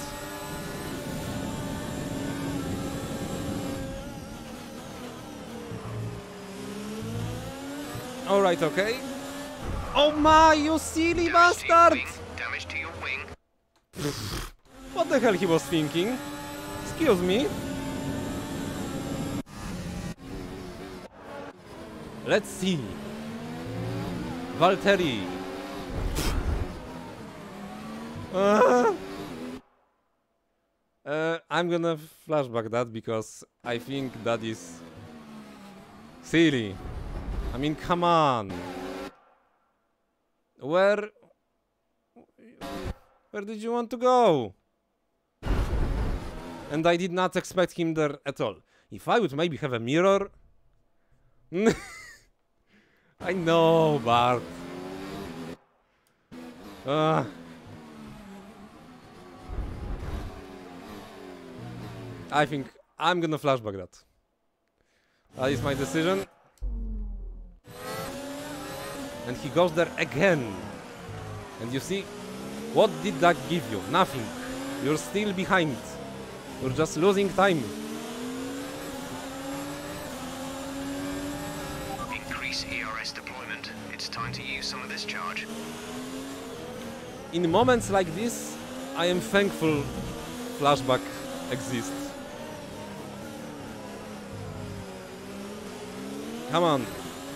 Alright, okay. Oh my, you silly Damage to your bastard! wing. Damage to your wing. What the hell he was thinking? Excuse me. Let's see. Valtteri. I'm gonna flashback that because I think that is silly. I mean, come on. Where did you want to go? And I did not expect him there at all. If I would maybe have a mirror... I know, Bart. I think I'm gonna flashback that. That is my decision. And he goes there again. And you see, what did that give you? Nothing. You're still behind. You're just losing time. Increase ERS deployment. It's time to use some of this charge. In moments like this, I am thankful flashback exists. Come on.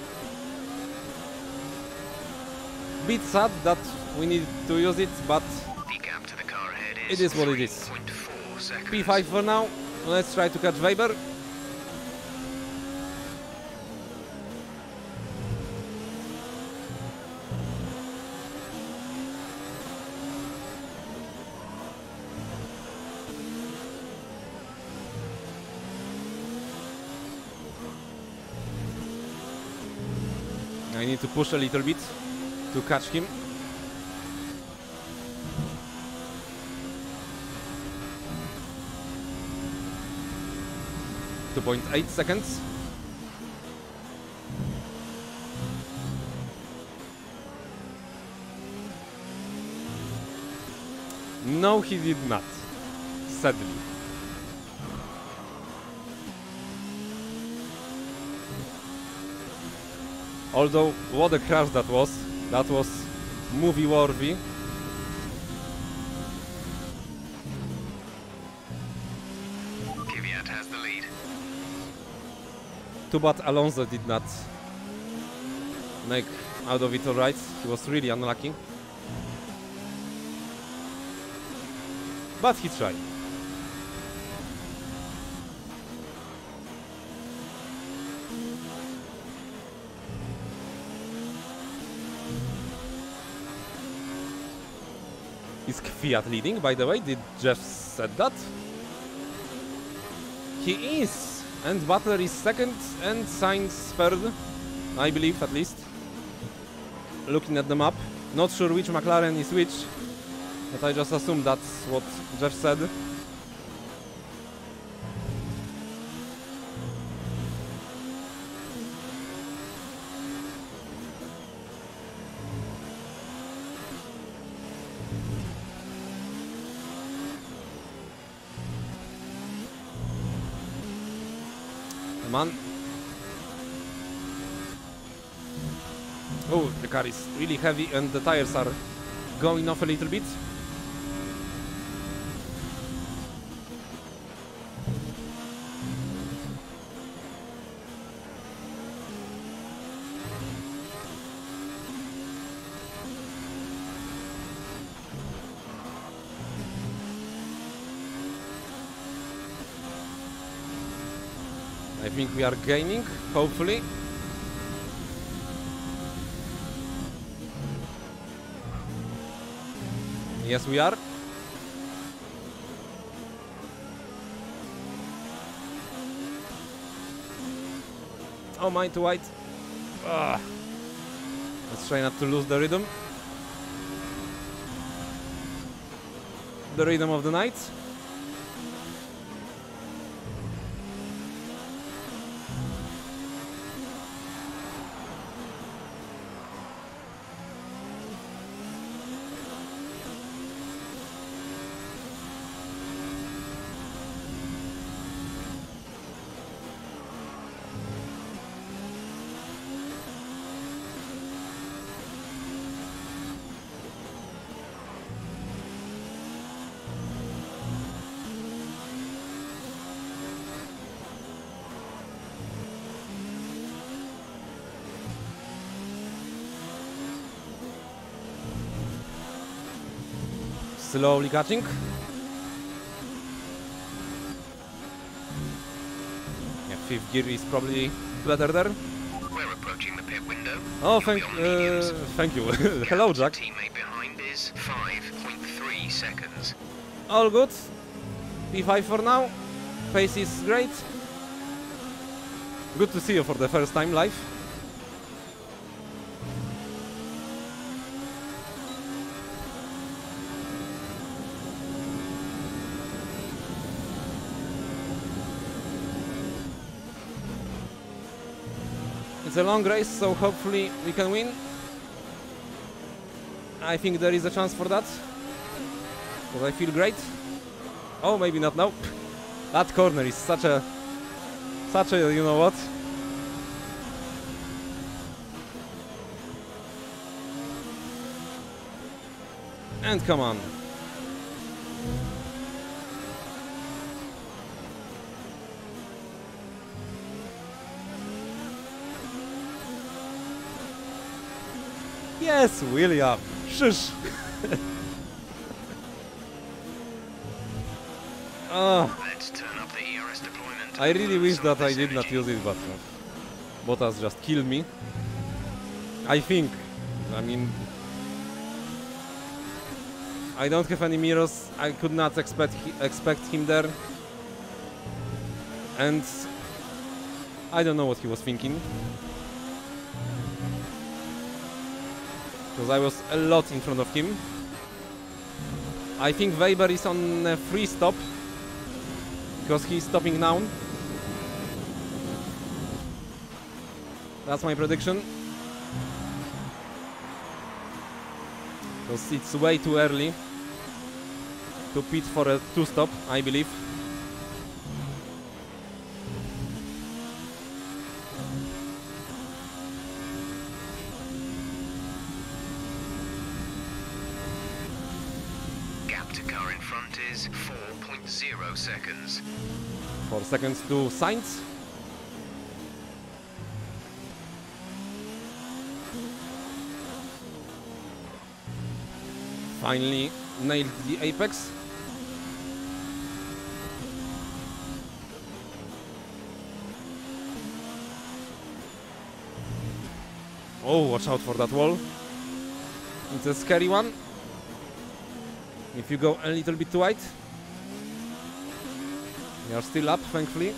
Bit sad that we need to use it, but The gap to the car ahead it is what it is. 3.4 seconds. P5 for now. Let's try to catch Weber. I need to push a little bit to catch him. .8 seconds. No, he did not. Sadly. Although, what a crash that was. That was movie-worthy. Too bad Alonso did not make out of it alright. He was really unlucky. But he tried. Is Fiat leading, by the way? Did Jeff said that? He is! And Butler is second and Sainz third, I believe at least. Looking at the map. Not sure which McLaren is which, but I just assume that's what Jeff said. Man. Oh, the car is really heavy and the tires are going off a little bit. I think we are gaining, hopefully. Yes, we are. Oh, mine too wide. Let's try not to lose the rhythm. The rhythm of the night. Slowly catching. Yeah, fifth gear is probably better there. We're approaching the pit window. Oh, thank you. Hello, Jack. Teammate behind is 5.3 seconds. All good. P5 for now. Pace is great. Good to see you for the first time live. It's a long race, so hopefully we can win. I think there is a chance for that, because I feel great. Oh, maybe not now. That corner is such a, you know what? And come on. Yes, William. Shush. Let's turn up the ERS deployment. I really wish that I did not use it, but Bottas just killed me. I think. I mean, I don't have any mirrors. I could not expect him there, and I don't know what he was thinking. Because I was a lot in front of him. I think Weber is on a free stop, because he's stopping now. That's my prediction. Because it's way too early to pit for a two-stop, I believe. Is 4.0 seconds. 4 seconds to Sainz. Finally nailed the apex. Oh, watch out for that wall. It's a scary one. If you go a little bit too wide. We are still up, thankfully.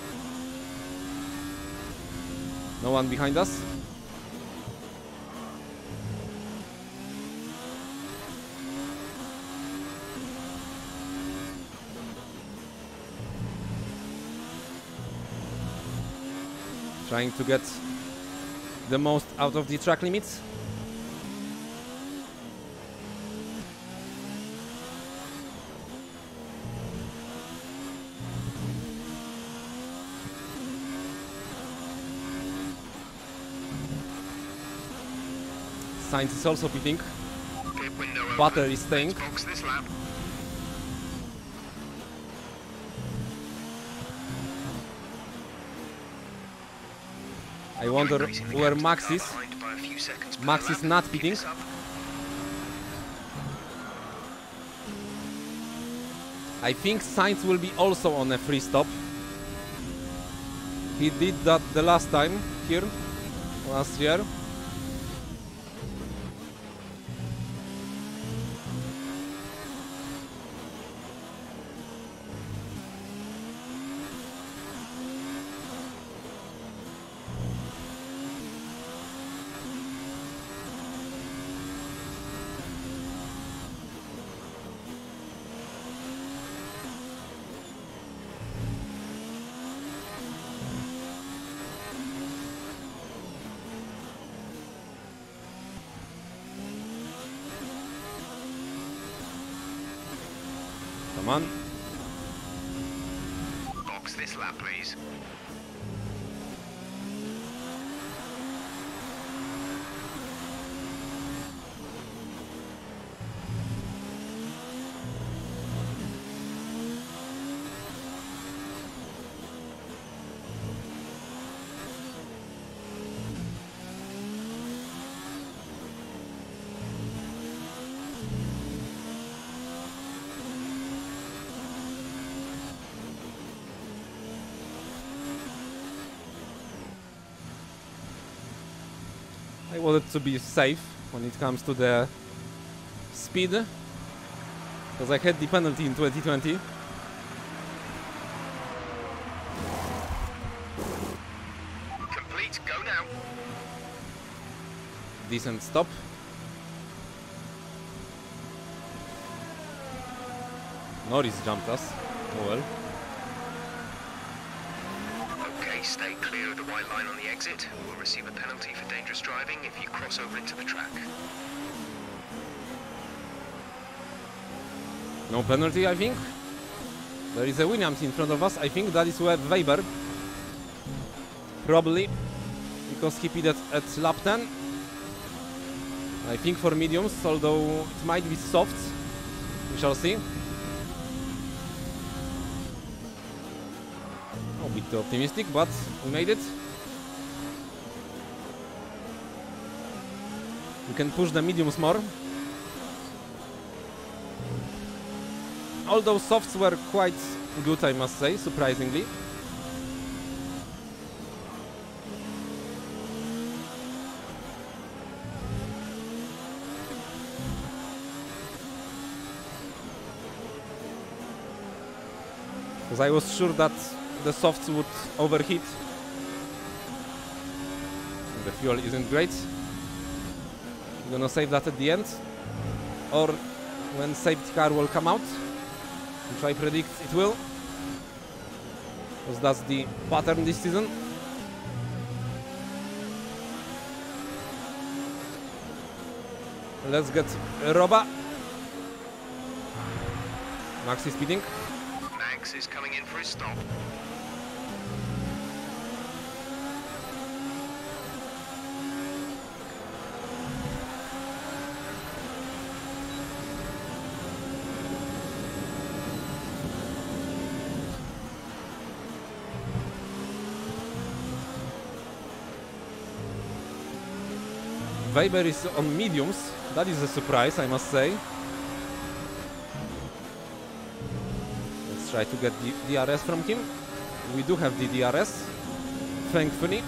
No one behind us. Trying to get the most out of the track limits. Sainz is also pitting. Butter is staying. I wonder where Max is. Max is not pitting. I think Sainz will be also on a free stop. He did that the last time here, last year. Come on. Box this lap, please. I wanted to be safe when it comes to the speed, because I had the penalty in 2020. Complete, go now. Decent stop. Norris jumped us. Oh well. Okay, stay clear of the white line on the exit. We'll receive a penalty for dangerous driving if you cross over into the track. No penalty, I think. There is a Williams in front of us. I think that is where Weber. Probably because he pitted at lap 10. I think for mediums, although it might be softs. We shall see. A bit too optimistic, but we made it. We can push the mediums more. Although softs were quite good, I must say, surprisingly. Because I was sure that the softs would overheat. And the fuel isn't great. I'm gonna save that at the end. Or when safety car will come out. Which I predict it will. Because that's the pattern this season. Let's get Roba. Max is speeding. Max is coming in for his stop. Weber is on mediums. That is a surprise, I must say. Let's try to get the DRS from him. We do have the DRS, thankfully.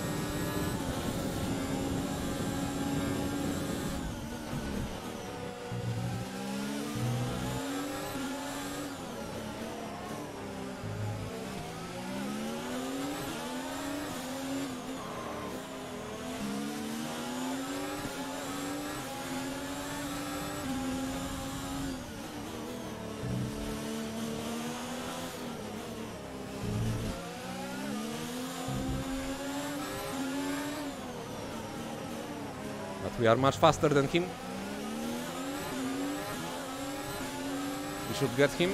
We are much faster than him. We should get him.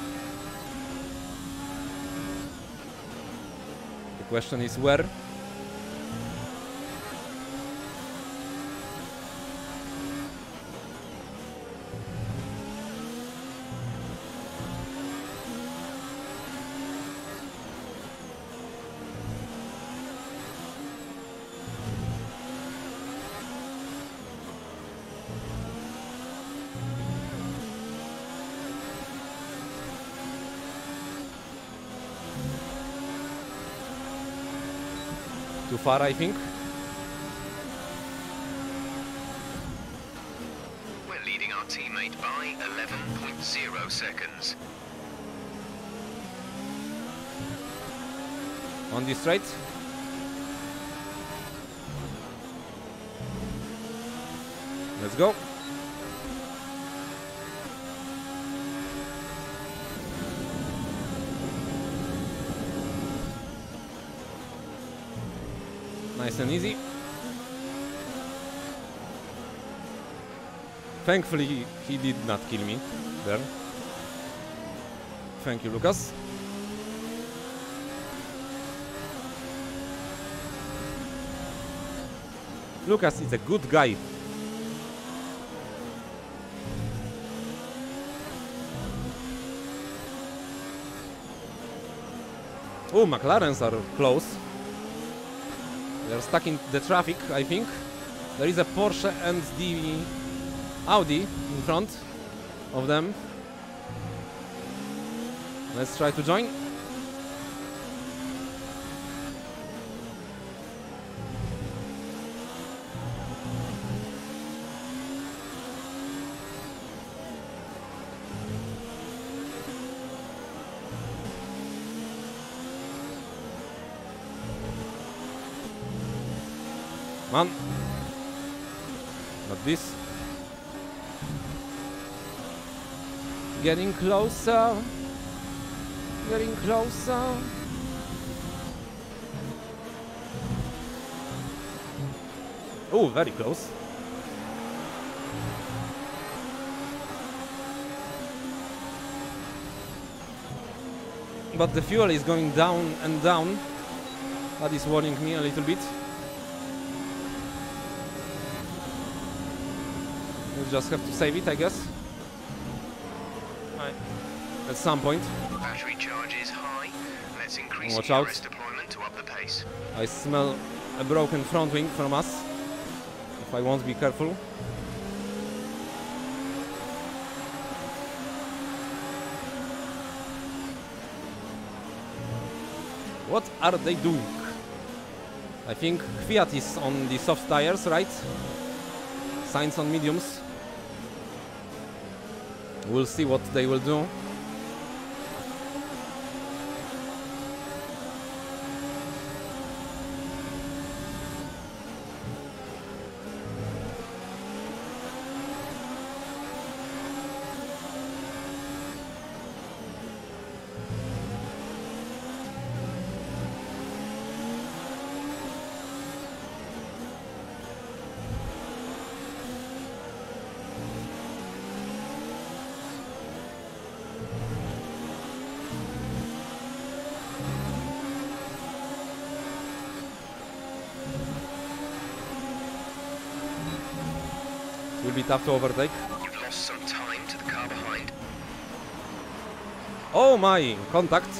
The question is where. Too far, I think. We're leading our teammate by 11.0 seconds. On the straight. Let's go. Nice and easy. Thankfully, he did not kill me there. Thank you, Lucas. Lucas is a good guy. Oh, McLarens are close. They are stuck in the traffic, I think. There is a Porsche and the Audi in front of them. Let's try to join. Man, not this. Getting closer. Getting closer. Oh, very close. But the fuel is going down and down. That is worrying me a little bit. We'll just have to save it, I guess. Right. At some point. Battery charge is high. Let's increase Watch out. ERS deployment to up the pace. I smell a broken front wing from us. If I won't be careful. What are they doing? I think Fiat is on the soft tires, right? Sainz on mediums. We'll see what they will do. Will be tough to overtake. You've lost some time to the car behind. Oh my! Contact!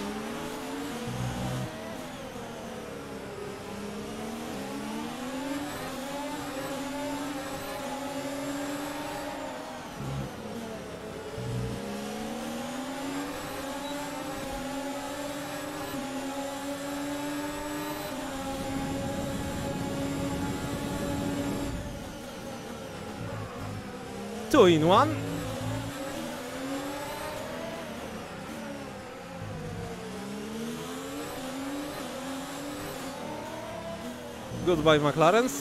Two in one. Goodbye, McLarens.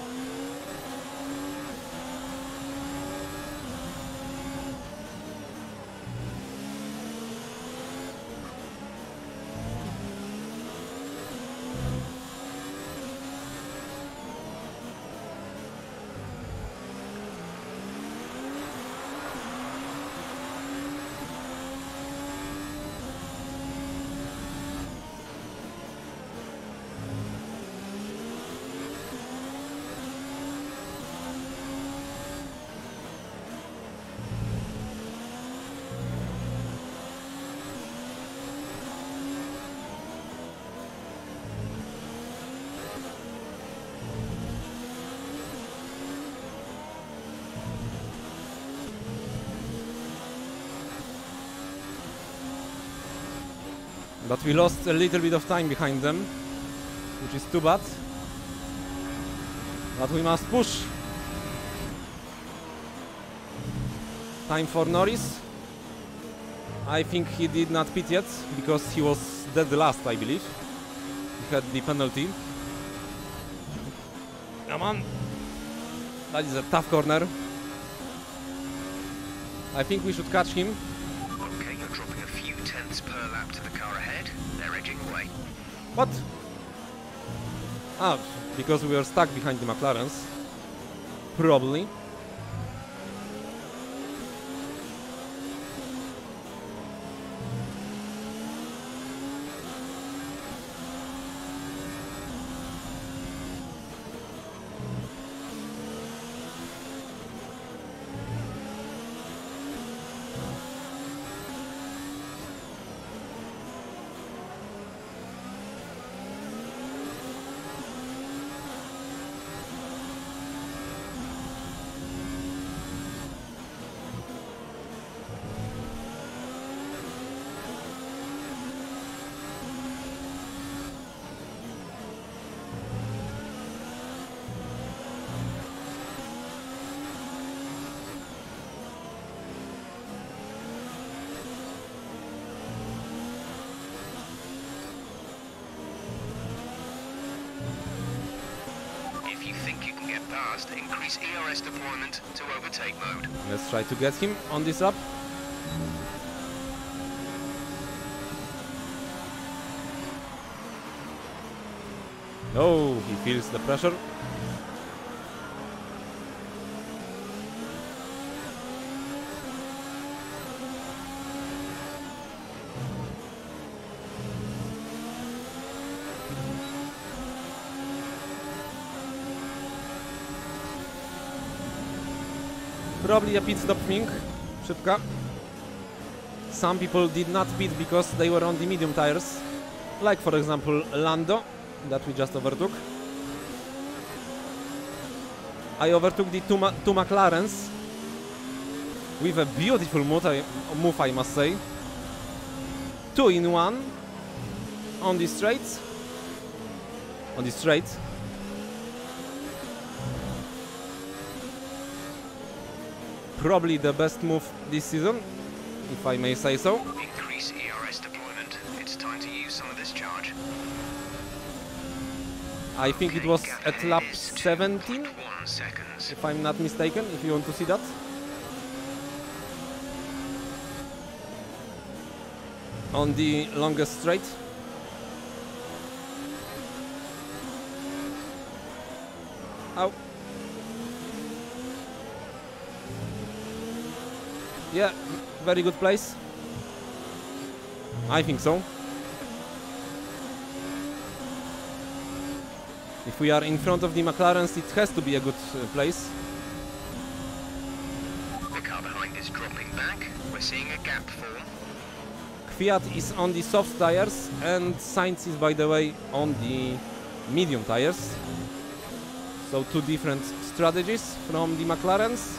But we lost a little bit of time behind them, which is too bad. But we must push. Time for Norris. I think he did not pit yet, because he was dead last, I believe. He had the penalty. Come on. That is a tough corner. I think we should catch him. Okay, you're dropping a few tenths per lap to the car ahead. They're edging away. What? Ah, because we were stuck behind the McLarens. Probably. Increase ERS deployment to overtake mode. Let's try to get him on this lap. Oh, he feels the pressure. Probably a pit stop thing. Szybka. Some people did not pit because they were on the medium tires. Like for example Lando, that we just overtook. I overtook the two McLarens with a beautiful move, I must say. 2 in 1 on the straights. On the straight. Probably the best move this season, if I may say so. Increase ERS deployment. It's time to use some of this charge. I think it was at lap 17, if I'm not mistaken, if you want to see that. On the longest straight. Ow. Yeah, very good place. I think so. If we are in front of the McLarens, it has to be a good place. The car behind is dropping back. We're seeing a gap form. Fiat is on the soft tires and Sainz is, by the way, on the medium tires. So two different strategies from the McLarens.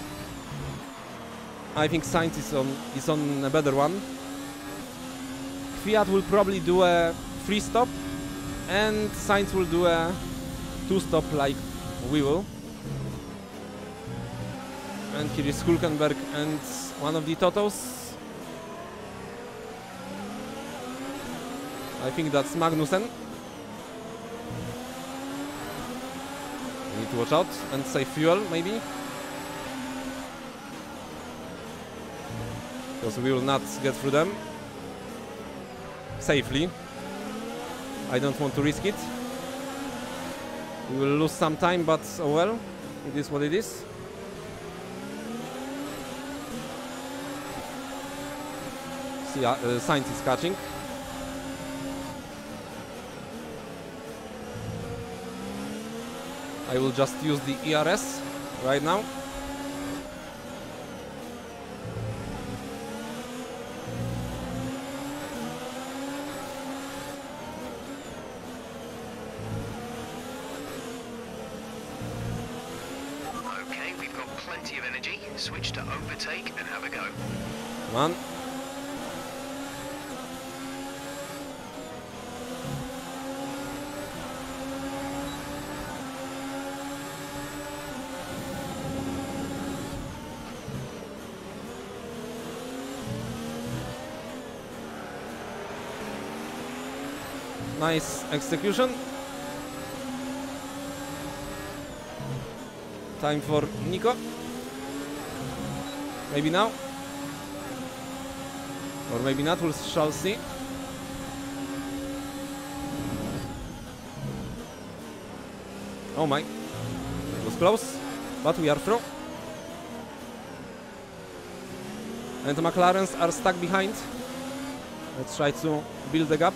I think Sainz is on a better one. Fiat will probably do a 3-stop and Sainz will do a 2-stop like we will. And here is Hulkenberg and one of the Totos. I think that's Magnussen. We need to watch out and save fuel, maybe. Because we will not get through them safely. I don't want to risk it. We will lose some time, but oh well, it is what it is. See, Sainz is catching. I will just use the ERS right now. Okay, we've got plenty of energy. Switch to overtake and have a go. Come on. Nice execution. Time for Nico. Maybe now. Or maybe not, we shall see. Oh my. It was close, but we are through. And the McLarens are stuck behind. Let's try to build the gap.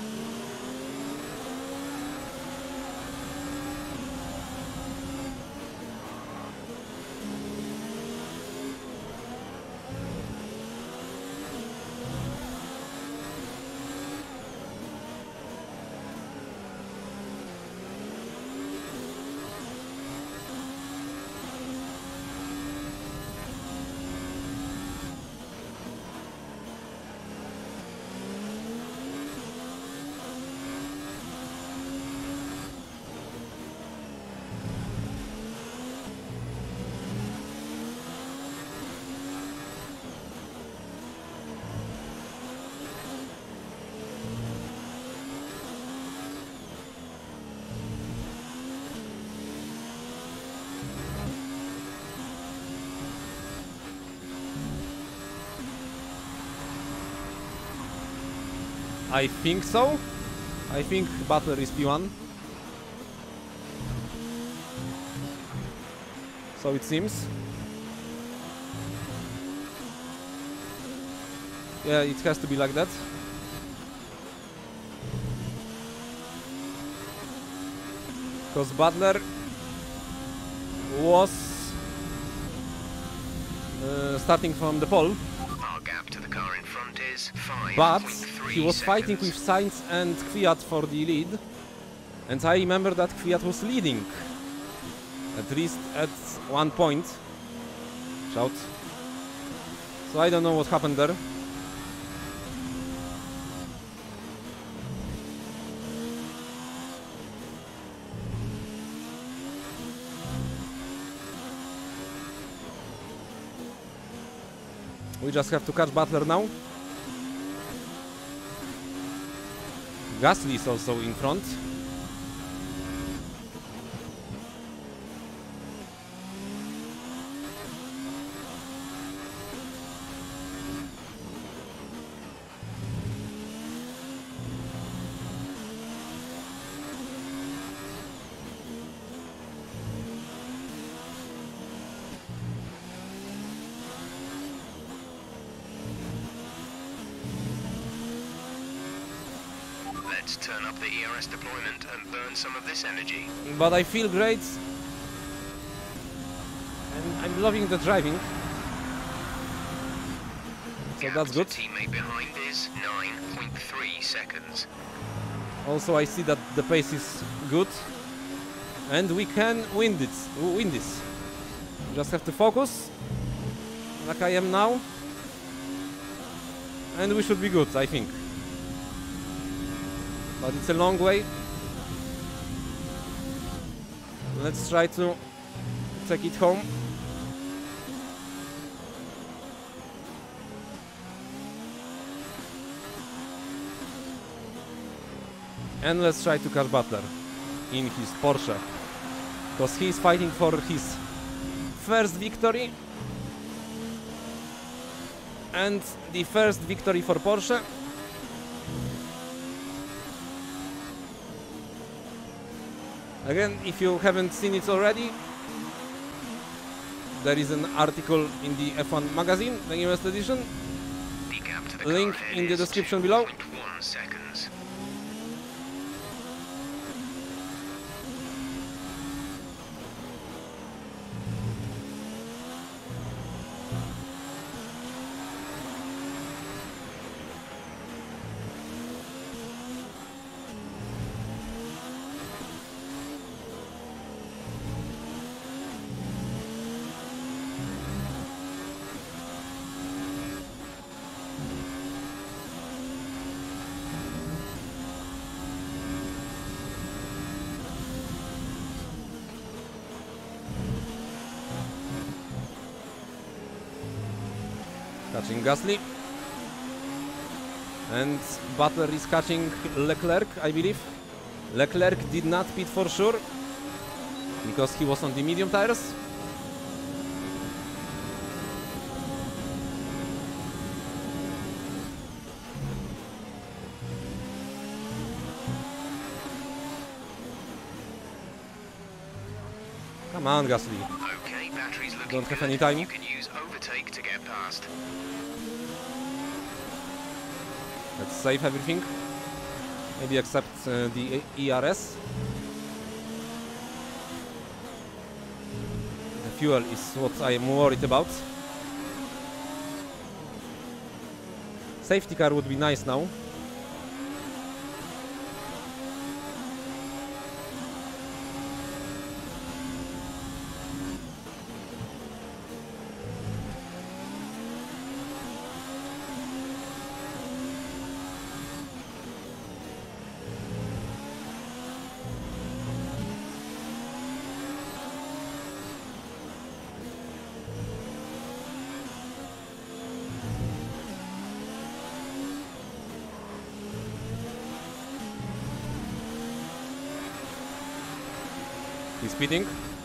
I think so. I think Butler is P1. So it seems. Yeah, it has to be like that. Because Butler was starting from the pole. Our gap to the car in front is 5.3 But he was fighting with seconds. Sainz and Kvyat for the lead. And I remember that Kvyat was leading. At least at one point. Shout. So I don't know what happened there. We just have to catch Butler now. Gasly is also in front. Let's turn up the ERS deployment and burn some of this energy. But I feel great. And I'm loving the driving. So Gap that's to good. teammate behind is 9.3 seconds. Also I see that the pace is good. And we can win this. Just have to focus. Like I am now. And we should be good, I think. But it's a long way. Let's try to take it home. And let's try to catch Butler in his Porsche, because he's fighting for his first victory and the first victory for Porsche. Again, if you haven't seen it already, there is an article in the F1 magazine, the newest edition. The gap to the Link car in the is description below. 2.1 seconds. Catching Gasly. And Butler is catching Leclerc, I believe. Leclerc did not pit for sure, because he was on the medium tires. Come on, Gasly. Okay, battery's looking Don't have good. any time. You can use overtake to get past. Let's save everything. Maybe except the ERS. The fuel is what I am worried about. Safety car would be nice now. He's speeding.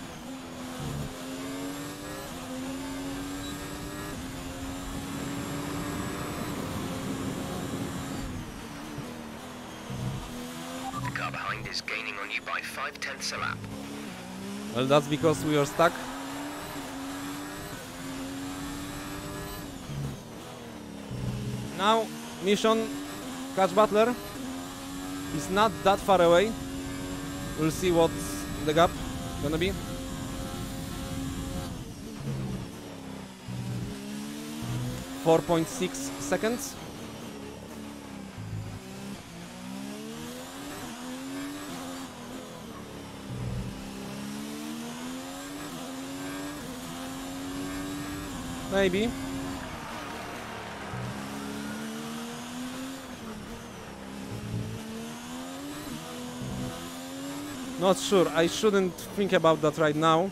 The car behind is gaining on you by 0.5 a lap. Well, that's because we are stuck. Now, mission, catch Butler. He's not that far away. We'll see what's the gap gonna be. .6 seconds. Maybe. Not sure. I shouldn't think about that right now.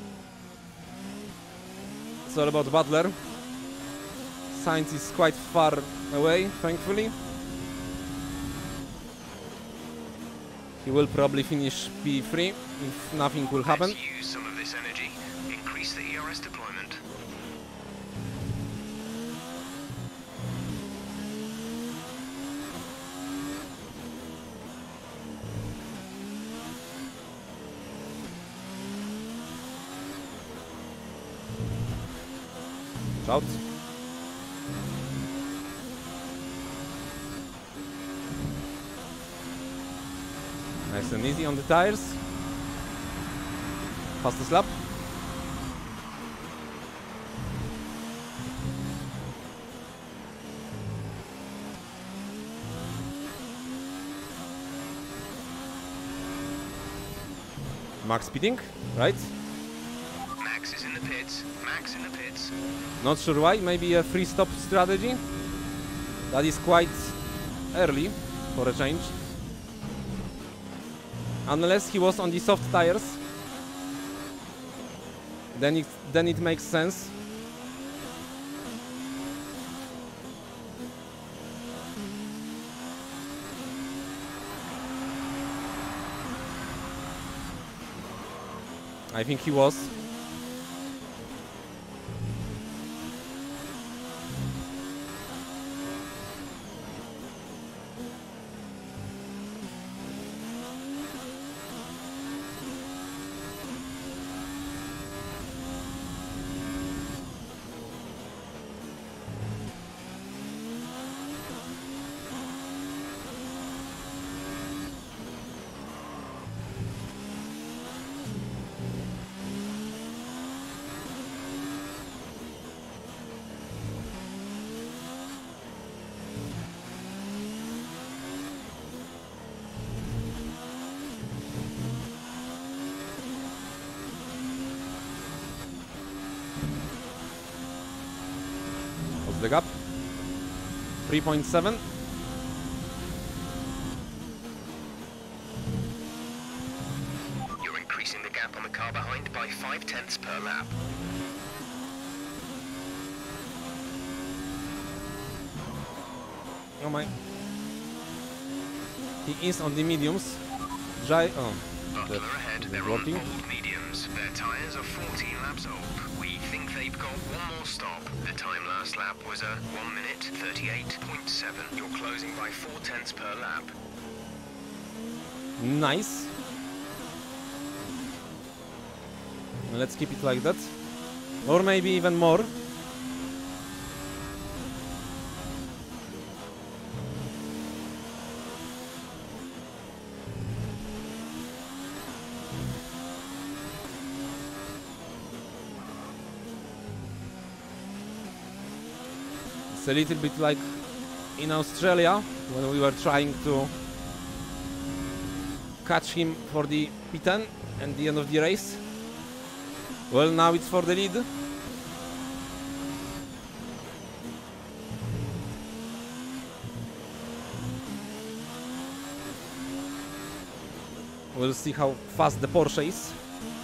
It's all about Butler. Sainz is quite far away, thankfully. He will probably finish P3 if nothing will happen. Let's use some of this energy. Increase the ERS deployment. Out. Nice and easy on the tires. Fastest lap. Max speeding, right? Max is in the pits. Max in the pits. Not sure why, maybe a free stop strategy. That is quite early for a change. Unless he was on the soft tires, then it makes sense. I think he was. The gap 3.7. You're increasing the gap on the car behind by 0.5 per lap. Oh my. He is on the mediums. Butler ahead, they're working. on old mediums. Their tyres are 14 laps old. We think they've got one more stop. The time last lap was a 1 minute 38.7. You're closing by 0.4 per lap. Nice. Let's keep it like that. Or maybe even more. It's a little bit like in Australia when we were trying to catch him for the P10 and the end of the race. Well, now it's for the lead. We'll see how fast the Porsche is.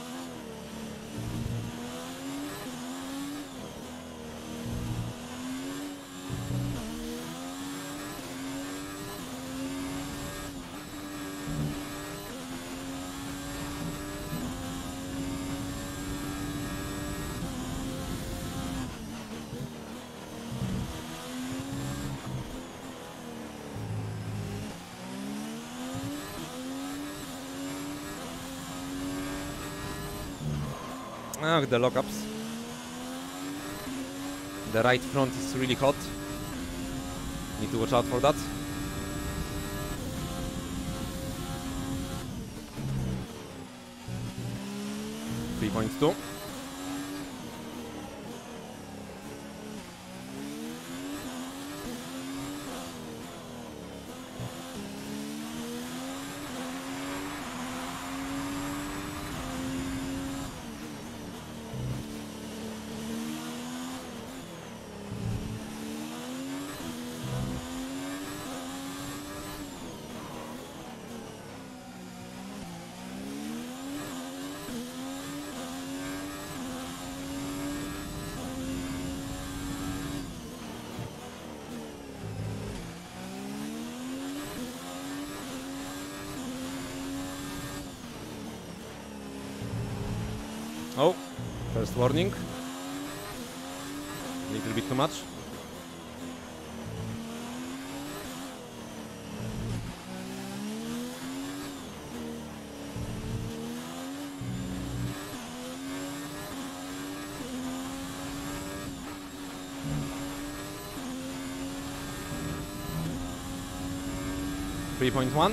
Ah, the lockups. The right front is really hot. Need to watch out for that. .2. Oh, first warning. A little bit too much. .1.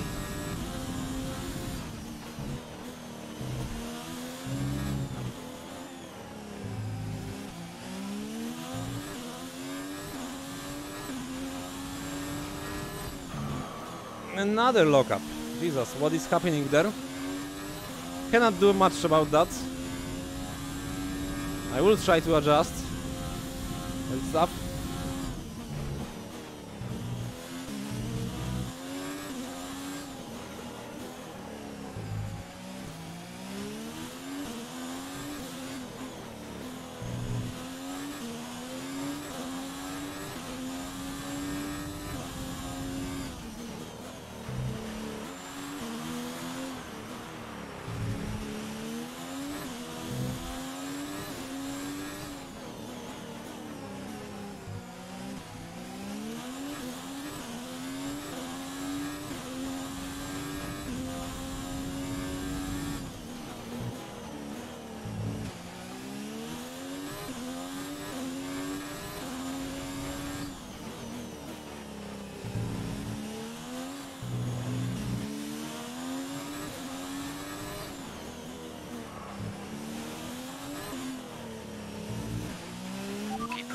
Another lockup. Jesus, what is happening there? Cannot do much about that. I will try to adjust and stuff.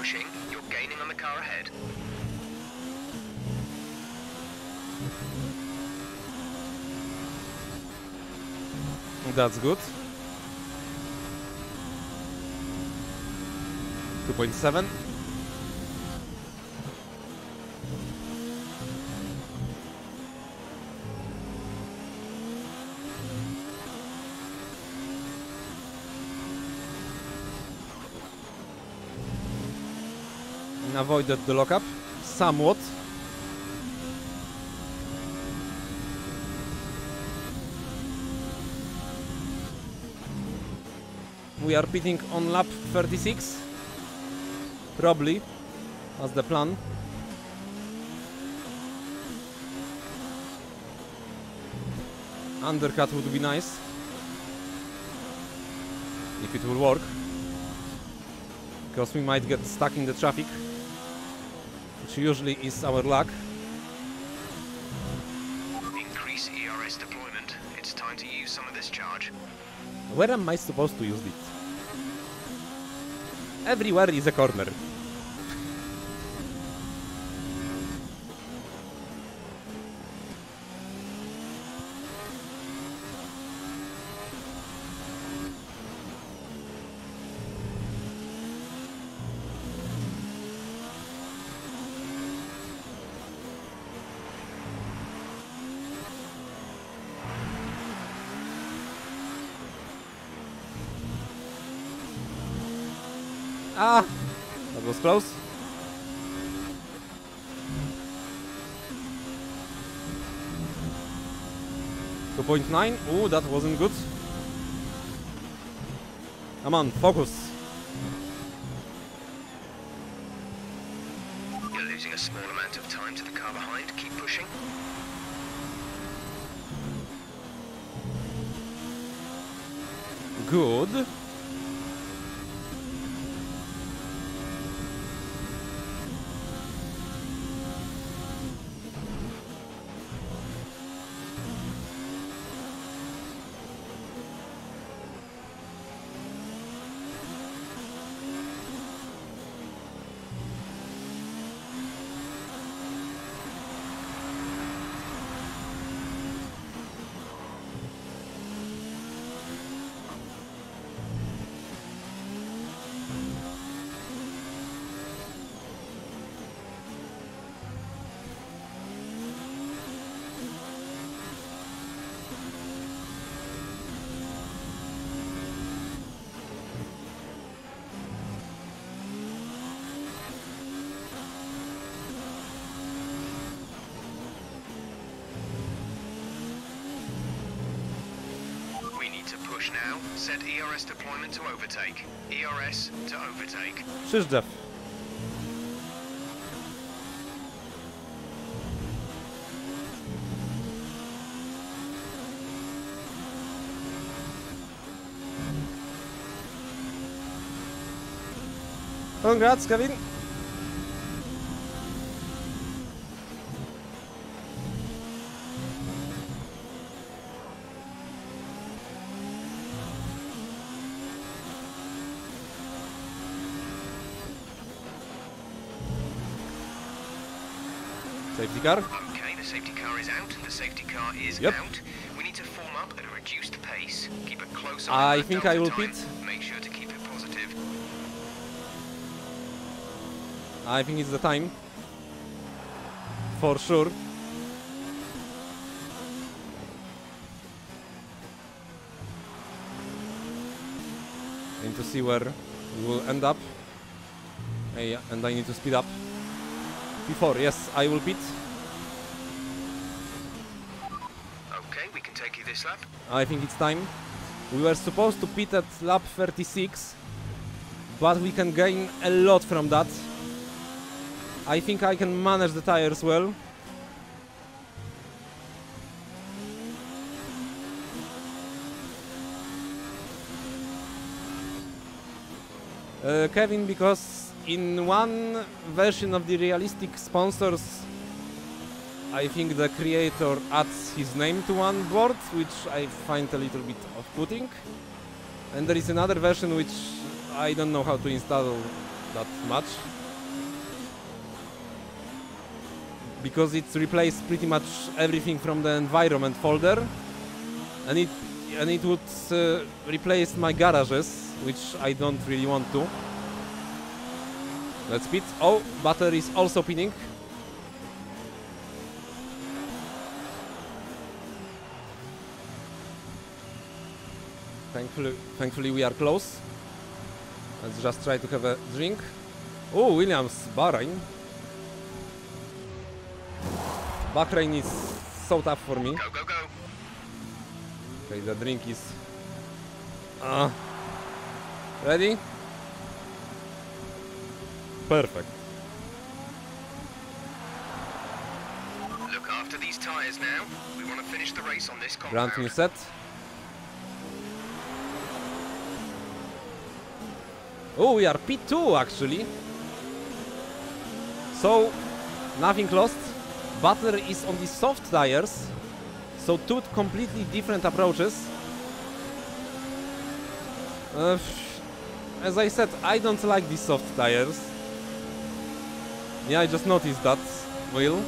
pushing, you're gaining on the car ahead. That's good. 2.7. Avoided the lockup somewhat. We are pitting on lap 36. Probably. That's the plan. Undercut would be nice. If it will work. Because we might get stuck in the traffic. Which usually is our luck. Increase ERS deployment. It's time to use some of this charge. Where am I supposed to use it? Everywhere is a corner. Ah, that was close. .9. Oh, that wasn't good. Come on, focus. You're losing a small amount of time to the car behind. Keep pushing. Good. Now, set ERS deployment to overtake. ERS to overtake. Przyjdę. Congrats, Kevin. Safety car. Okay, the safety car is out. The safety car is out. We need to form up at a reduced pace. Keep a close eye. I think I will pit. Make sure to keep it positive. I think it's the time. For sure. I need to see where we will end up. Yeah, and I need to speed up. Before, yes, I will pit. Okay, we can take you this lap. I think it's time. We were supposed to pit at lap 36, but we can gain a lot from that. I think I can manage the tires well. Kevin, because in one version of the realistic sponsors, I think the creator adds his name to one board, which I find a little bit off-putting. And there is another version which I don't know how to install that much. Because it's replaced pretty much everything from the environment folder. And it would replace my garages, which I don't really want to. Let's speed. Oh, battery is also pinning. Thankfully we are close. Let's just try to have a drink. Oh, Williams, Bahrain. Bahrain is so tough for me. Go, go, go. Okay, the drink is... ready? Perfect. Look after these tyres now. We want to finish the race on this Brand new compound. set. Oh, we are P2 actually. So, nothing lost. Butler is on the soft tires. So, two completely different approaches. As I said, I don't like these soft tires. Yeah, I just noticed that, Will.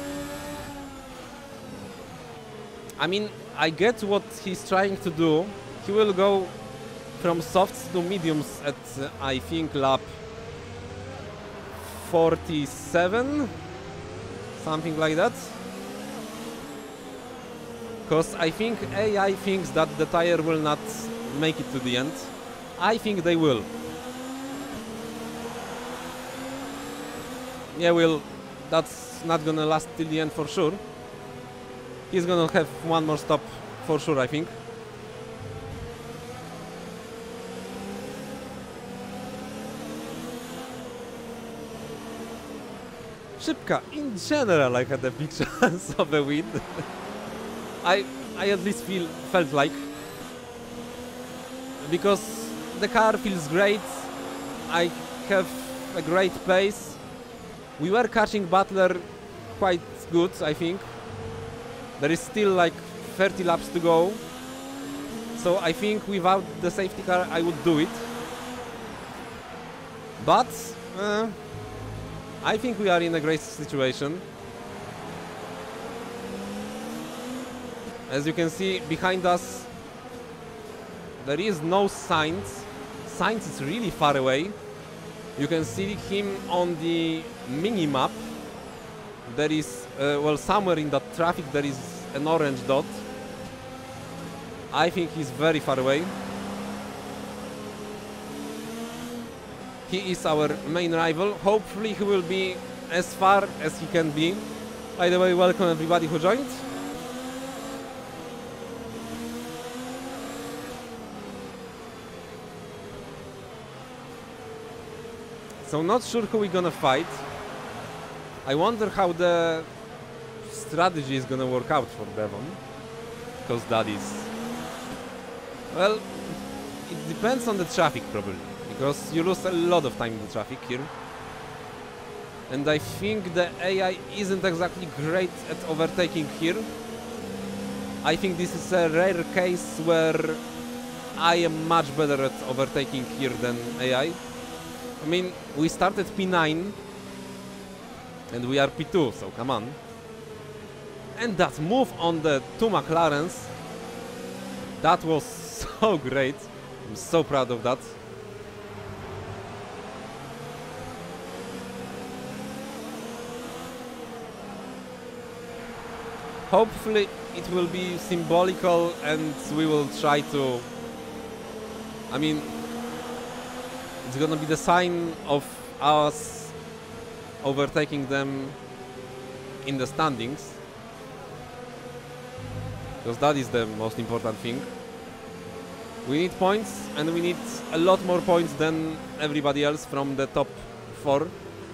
I mean, I get what he's trying to do. He will go from softs to mediums at, I think, lap 47? Something like that. Because I think AI thinks that the tire will not make it to the end. I think they will. Yeah, Will, that's not gonna last till the end for sure. He's gonna have one more stop for sure, I think. Szybka, in general I had a big chance of a win. I at least felt like. Because the car feels great, I have a great pace. We were catching Butler quite good, I think. There is still like 30 laps to go. So I think without the safety car I would do it. But I think we are in a great situation. As you can see behind us, there is no Sainz. Sainz is really far away. You can see him on the mini-map. There is, well, somewhere in that traffic there is an orange dot. I think he's very far away. He is our main rival. Hopefully he will be as far as he can be. By the way, welcome everybody who joined. So not sure who we're gonna fight. I wonder how the strategy is gonna work out for Devon. Because that is... well, it depends on the traffic probably. Because you lose a lot of time in the traffic here. And I think the AI isn't exactly great at overtaking here. I think this is a rare case where I am much better at overtaking here than AI. I mean, we started P9 and we are P2, so come on. And that move on the two McLarens, that was so great. I'm so proud of that. Hopefully it will be symbolical and we will try to... I mean, it's gonna be the sign of us overtaking them in the standings. Because that is the most important thing. We need points, and we need a lot more points than everybody else from the top 4.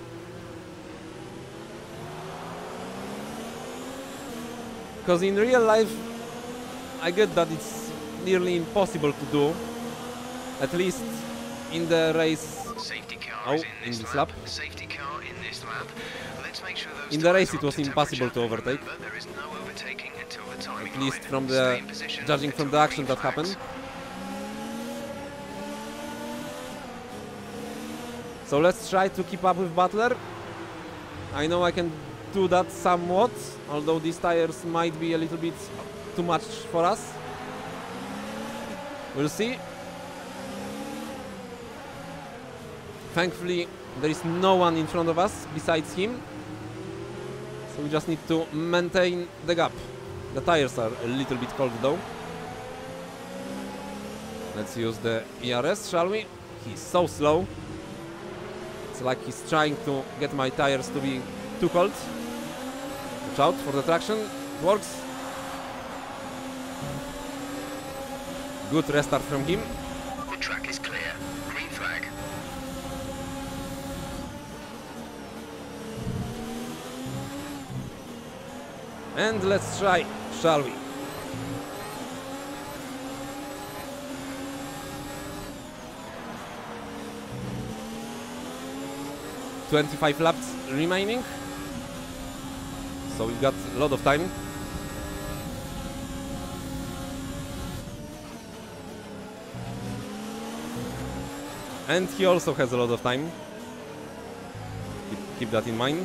Because in real life, I get that it's nearly impossible to do, at least in the race. Safety car is in this lap. Safety car in this lap. Let's make sure those In the race tyres it was are up to impossible to temperature. overtake. Remember, there is no overtaking until the timing At least line. from Stay the in position judging from the until action that green flags. happened. So let's try to keep up with Butler. I know I can do that somewhat, although these tires might be a little bit too much for us. We'll see. Thankfully, there is no one in front of us besides him. So we just need to maintain the gap. The tires are a little bit cold though. Let's use the ERS, shall we? He's so slow. It's like he's trying to get my tires to be too cold. Watch out for the traction. It works. Good restart from him. The track is clear. Green flag. And let's try, shall we? "25 laps remaining, so we've got a lot of time. And he also has a lot of time. Keep that in mind.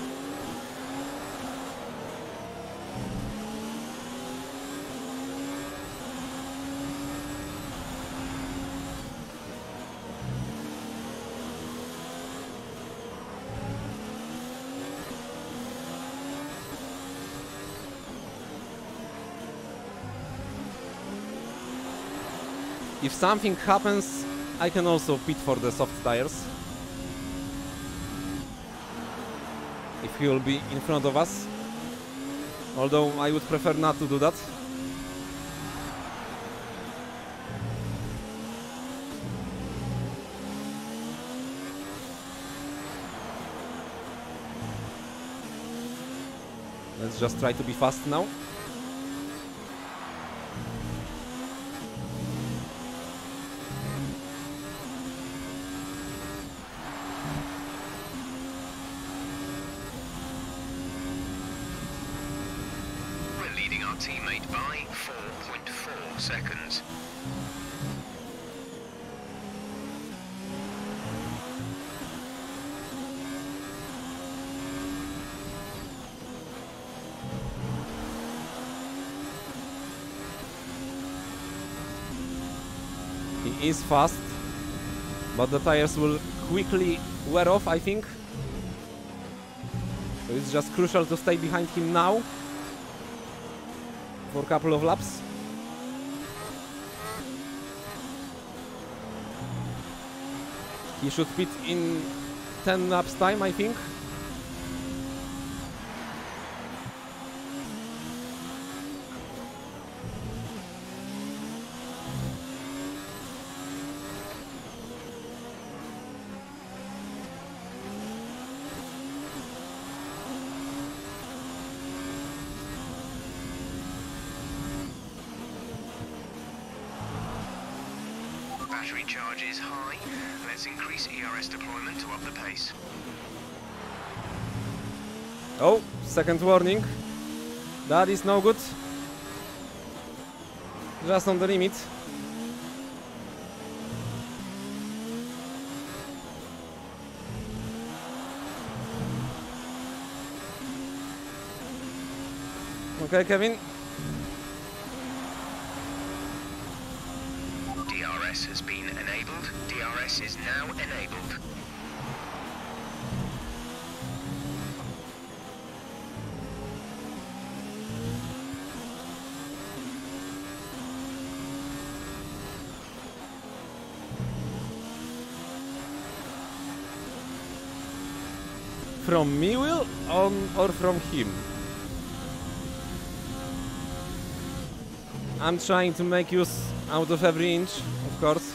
If something happens, I can also pit for the soft tires. If he will be in front of us. Although I would prefer not to do that. Let's just try to be fast now. Teammate by 4.4 seconds. He is fast, but the tires will quickly wear off, I think. So it's just crucial to stay behind him now for a couple of laps. He should pit in 10 laps time, I think. Battery charge is high. Let's increase ERS deployment to up the pace. Oh, second warning. That is no good. Just on the limit. Okay, Kevin. DRS has been enabled. DRS is now enabled. From me, Will, or from him? I'm trying to make use out of every inch, of course.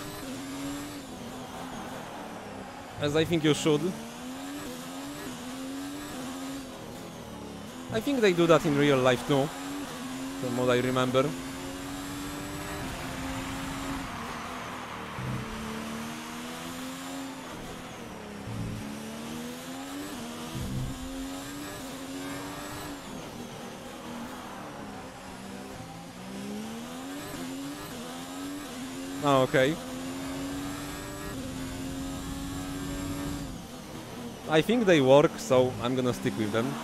As I think you should. I think they do that in real life too, from what I remember. Oh, okay. I think they work, so I'm gonna stick with them.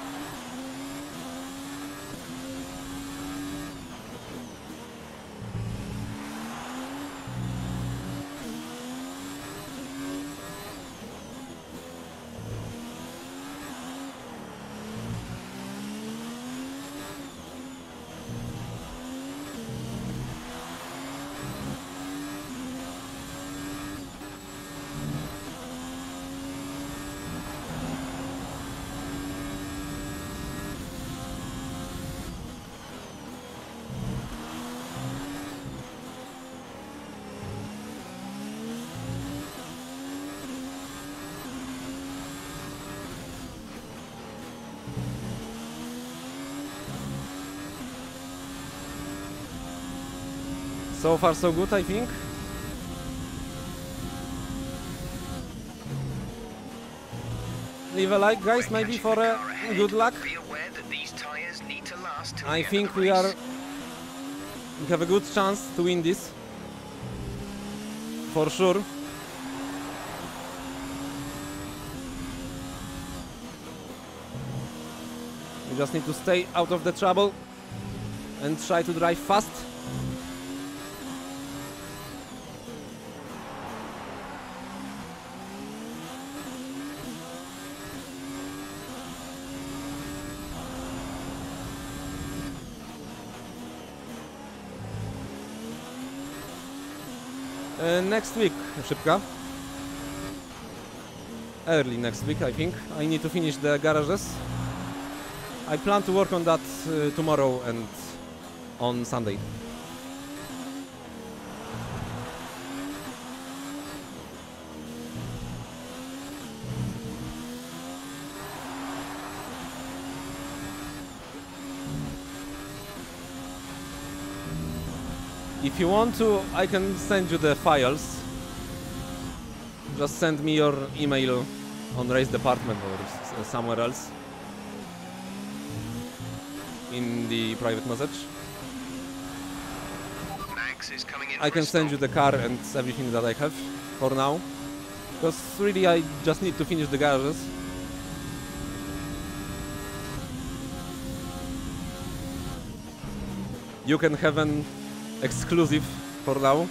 So far so good, I think. Leave a like, guys, maybe for good luck. Be aware that these tires need to last till I the end think of the we race. have a good chance to win this. For sure. We just need to stay out of the trouble and try to drive fast. Next week, szybka. Early next week, I think. I need to finish the garages. I plan to work on that tomorrow and on Sunday. If you want to, I can send you the files. Just send me your email on race department or somewhere else in the private message. Max is coming in I for can a send you stop. the car and everything that I have for now. Because really I just need to finish the garages. You can have an exclusive for now.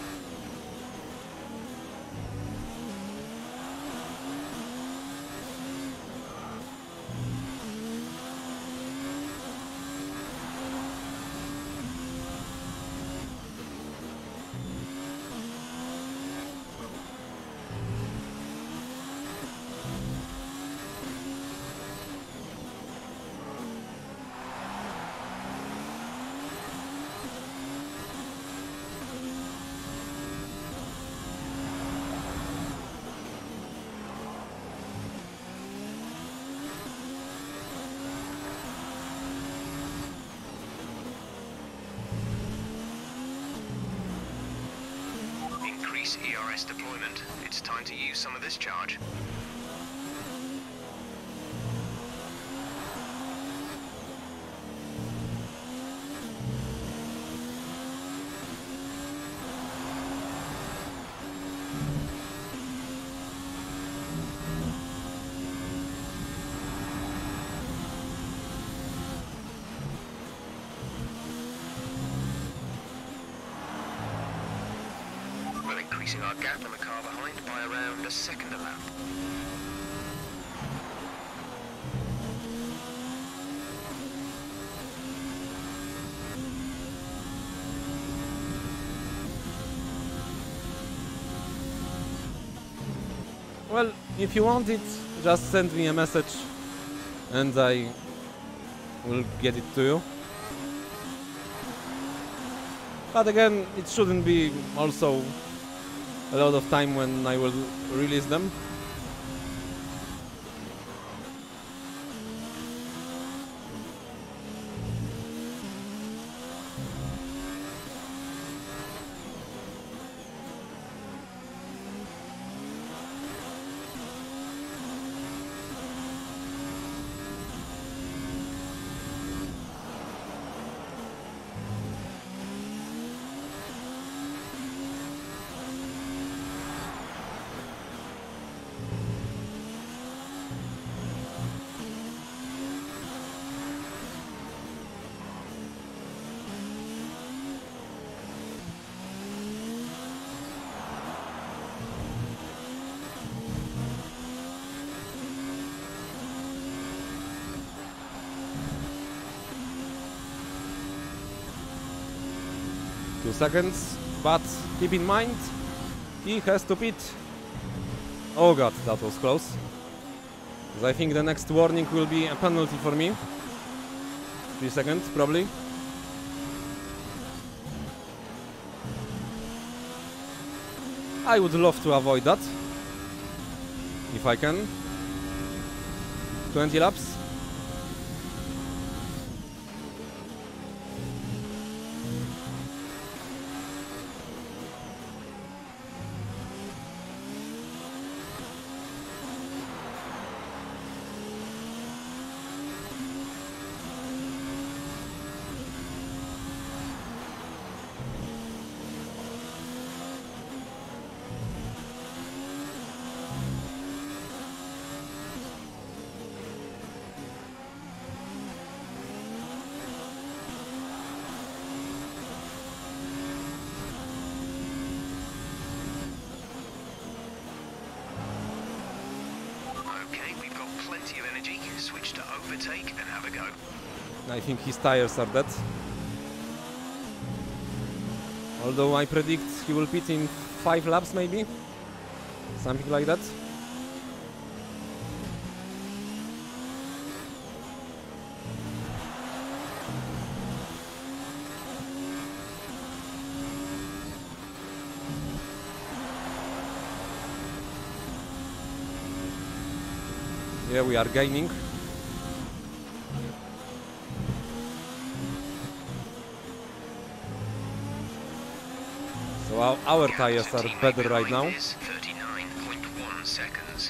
Increase ERS deployment. It's time to use some of this charge. We're increasing our gap on the car behind by around a second a lap. Well, if you want it, just send me a message and I will get it to you. But again, it shouldn't be also a lot of time when I will release them. seconds, but keep in mind, he has to pit. Oh god, that was close. I think the next warning will be a penalty for me. 3 seconds, probably. I would love to avoid that, if I can. 20 laps. Switch to overtake and have a go. I think his tires are dead. Although I predict he will pit in 5 laps maybe. Something like that. Yeah, we are gaining. So our tires are better right now. 39.1 seconds.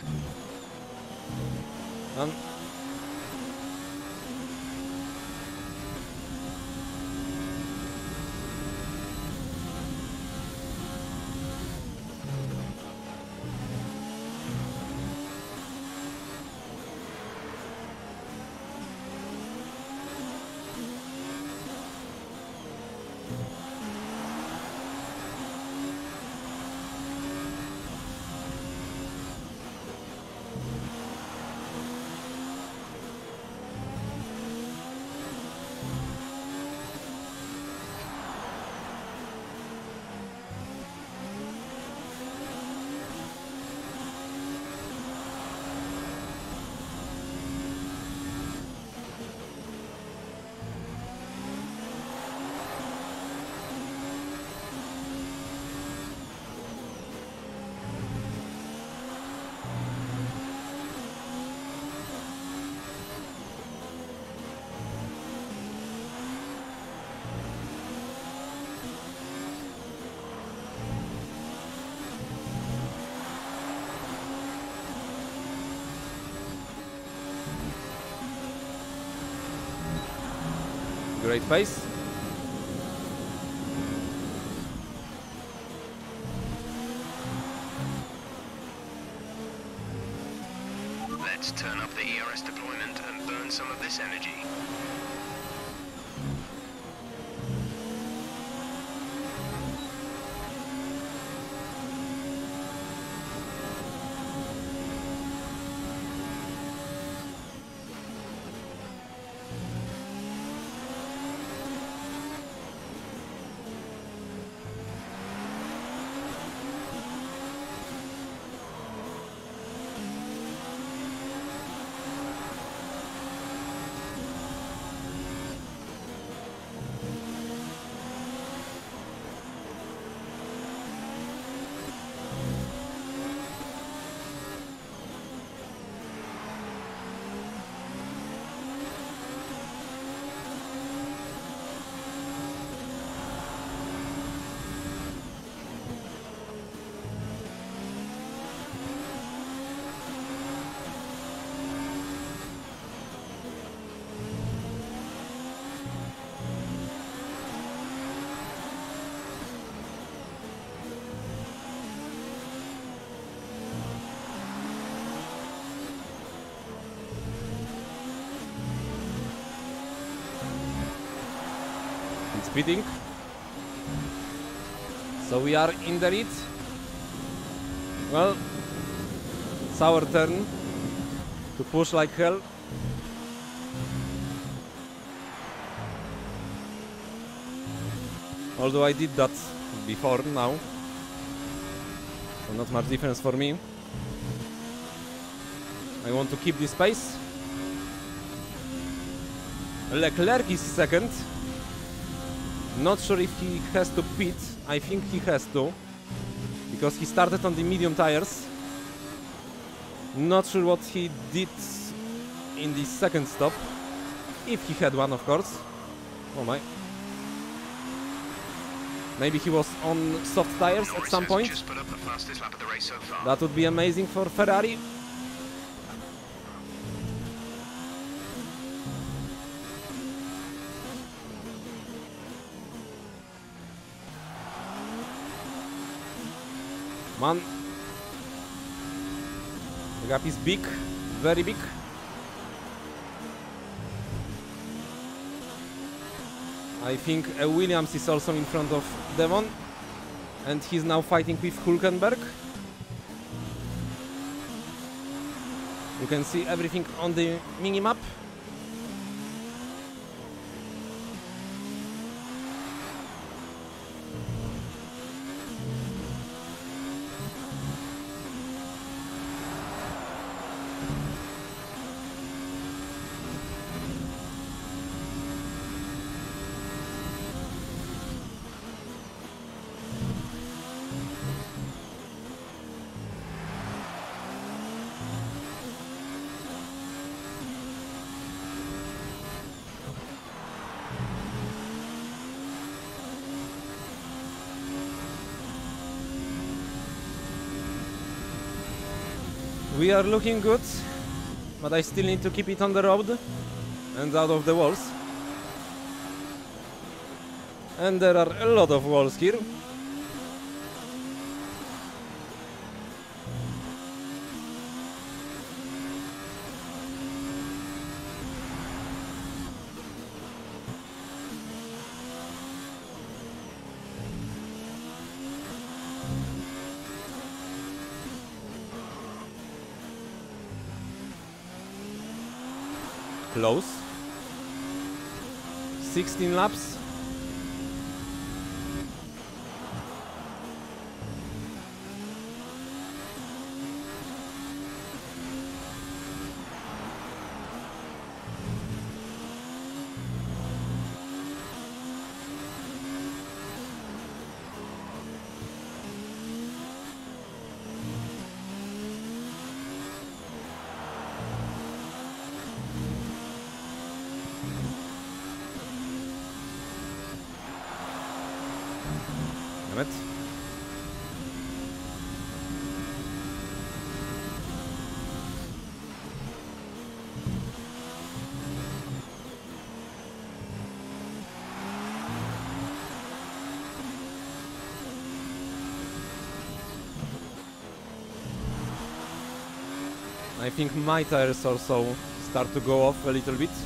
Great pace. Let's turn up the ERS deployment and burn some of this energy. Speeding. So we are in the lead. Well, it's our turn to push like hell. Although I did that before now. So not much difference for me. I want to keep this pace. Leclerc is second. Not sure if he has to pit. I think he has to, because he started on the medium tires. Not sure what he did in the second stop. If he had one, of course. Oh my. Maybe he was on soft tires at some point. Just put up the fastest lap of the race so far. That would be amazing for Ferrari. Man, the gap is big, very big. I think Williams is also in front of Devon, and he's now fighting with Hülkenberg. You can see everything on the mini-map. We are looking good, but I still need to keep it on the road and out of the walls. And there are a lot of walls here. Close. 16 laps. Damn it. I think my tires also start to go off a little bit,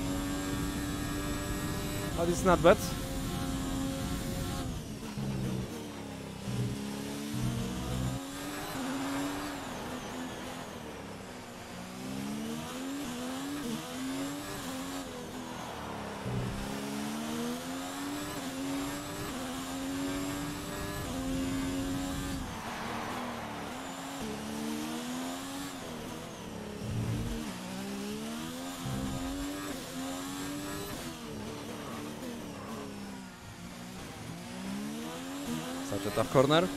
but it's not bad. Such a tough corner.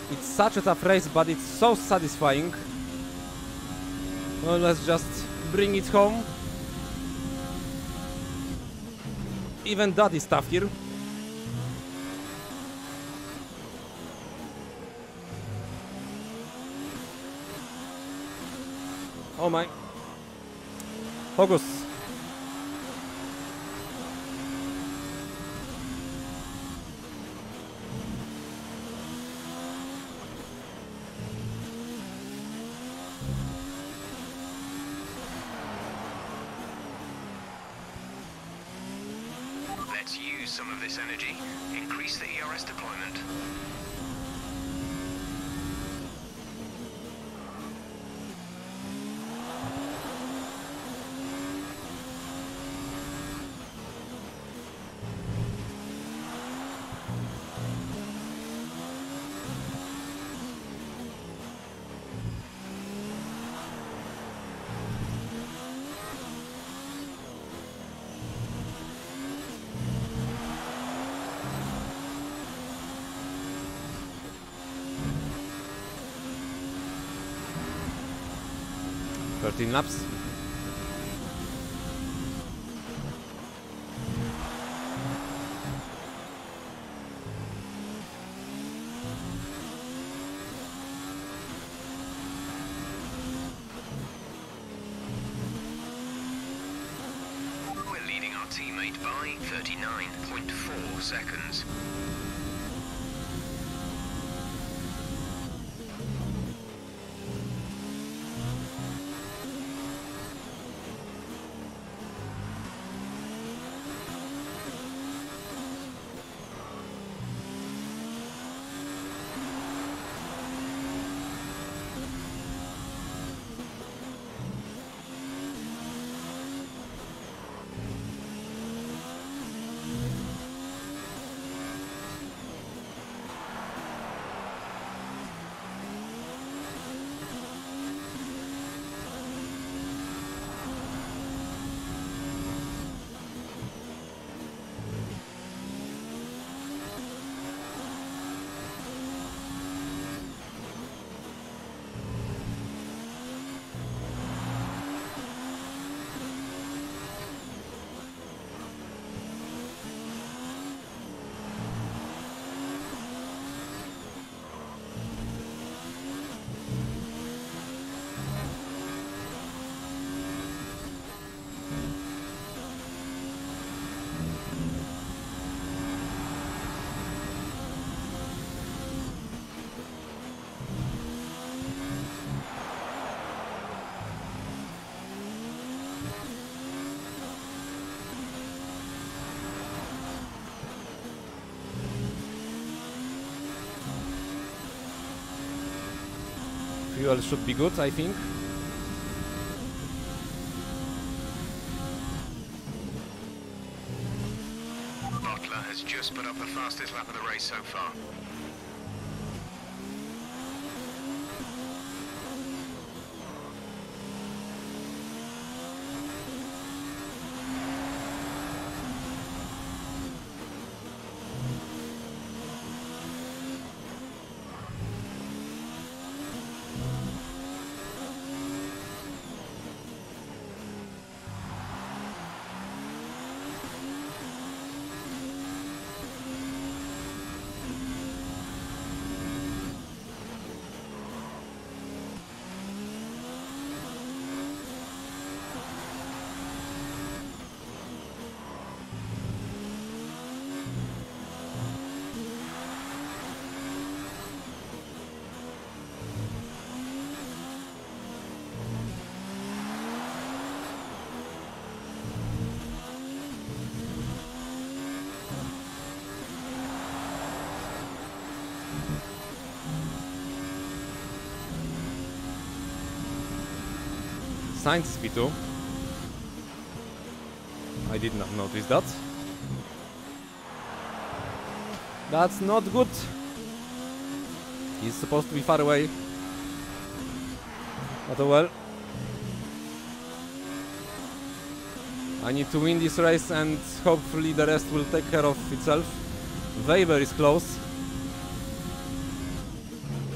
It's such a tough race, but it's so satisfying. Well, let's just bring it home. Even that is tough here. Oh my. Focus. Let's use some of this energy. Increase the ERS deployment. Laps. We're leading our teammate by 39.4 seconds. Fuel should be good, I think. Butler has just put up the fastest lap of the race so far. Science P2. I did not notice that. That's not good. He's supposed to be far away. But oh well. I need to win this race and hopefully the rest will take care of itself. Weber is close.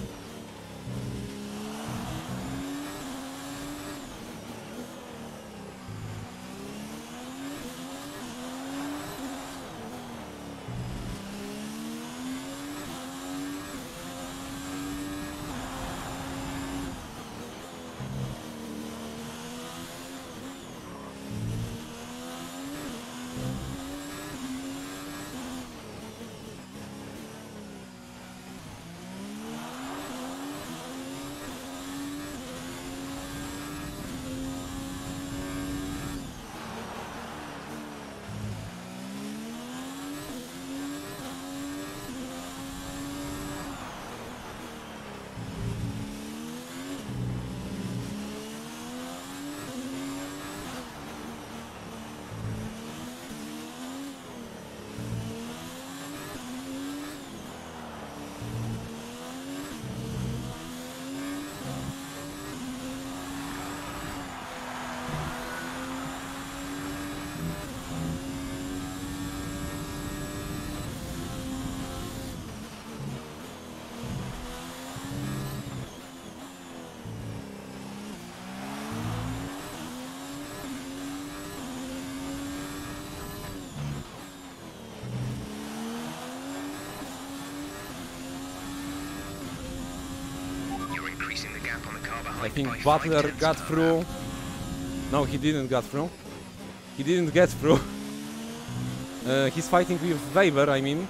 car behind I think by 5 Butler tenths got of a through. lap. No, he didn't get through. He didn't get through. He's fighting with Weber, I mean.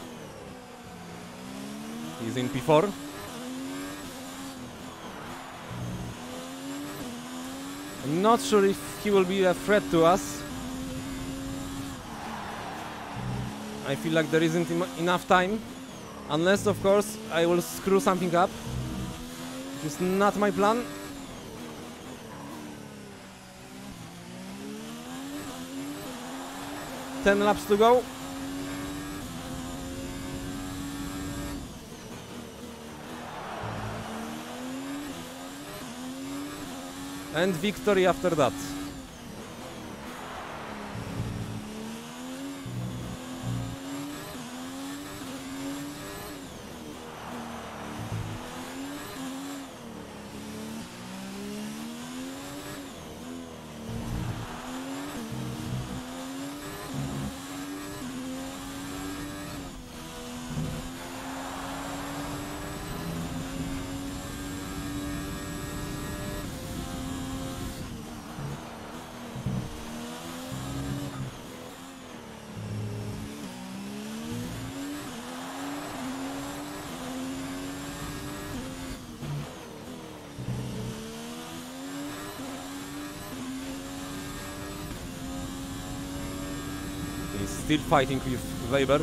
He's in P4. I'm not sure if he will be a threat to us. I feel like there isn't enough time. Unless, of course, I will screw something up. Which is not my plan. Ten laps to go. And victory after that. Still fighting with Weber.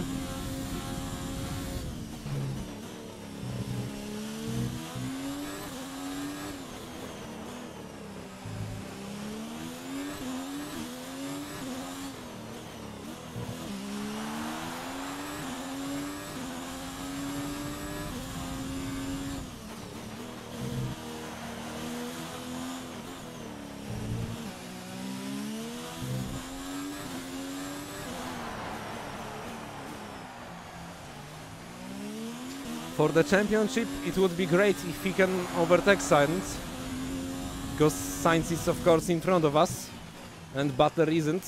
For the championship, it would be great if he can overtake Sainz, because Sainz is of course in front of us, and Butler isn't.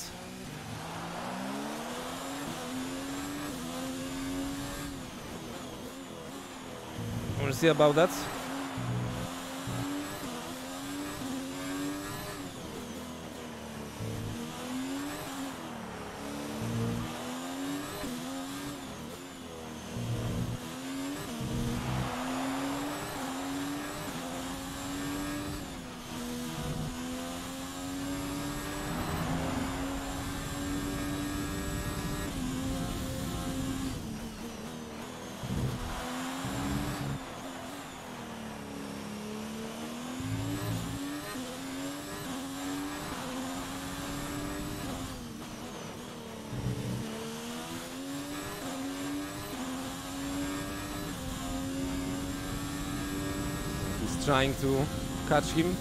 We'll see about that. Trying to catch him.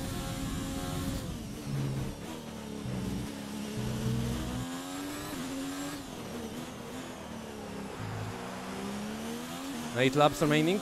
Eight laps remaining.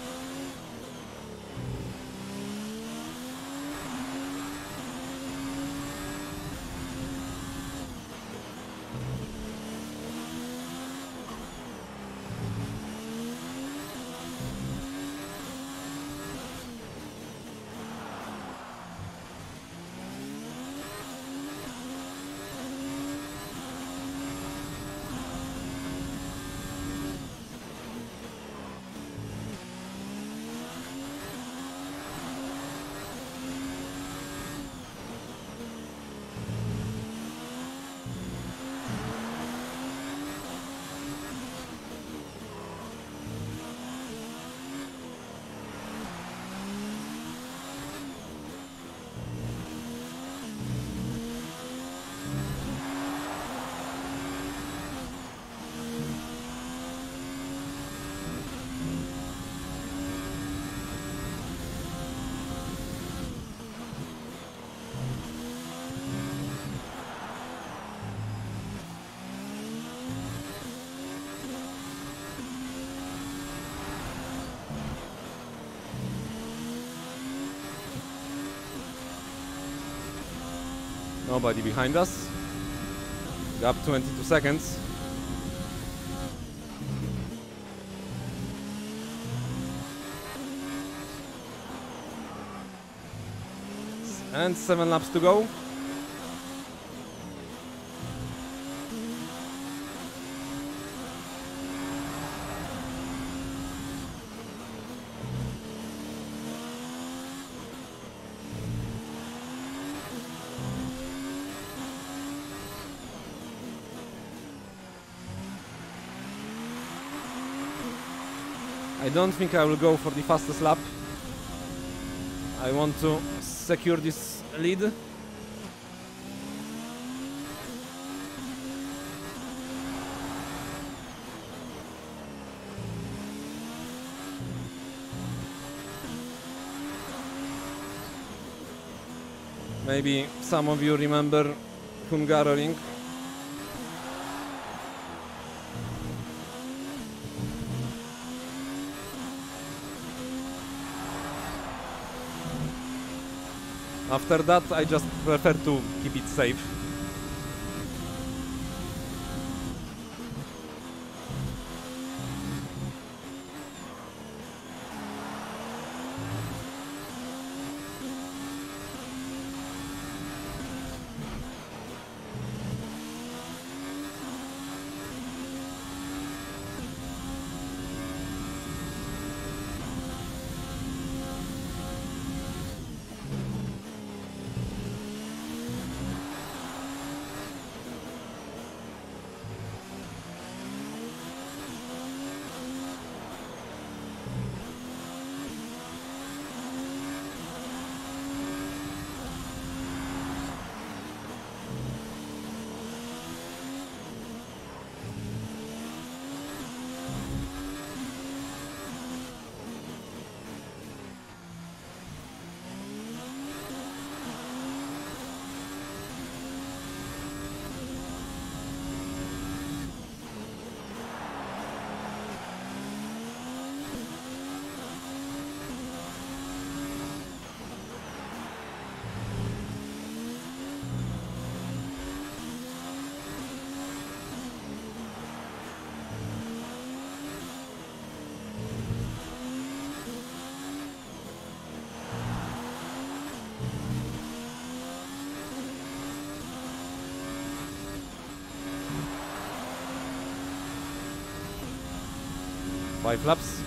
Nobody behind us. Gap 22 seconds. And 7 laps to go. I don't think I will go for the fastest lap. I want to secure this lead. Maybe some of you remember Hungaroring. After that, I just prefer to keep it safe. Five laps.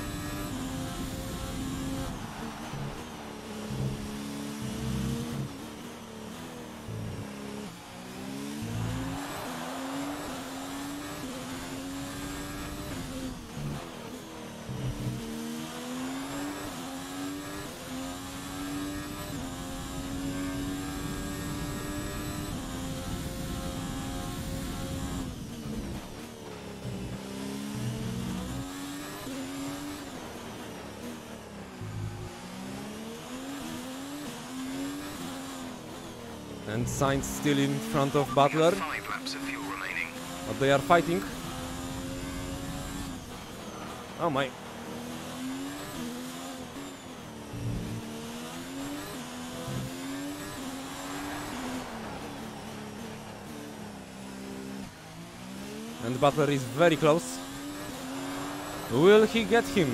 And Sainz still in front of Butler. 5 laps of fuel remaining. But they are fighting. Oh my. And Butler is very close. Will he get him?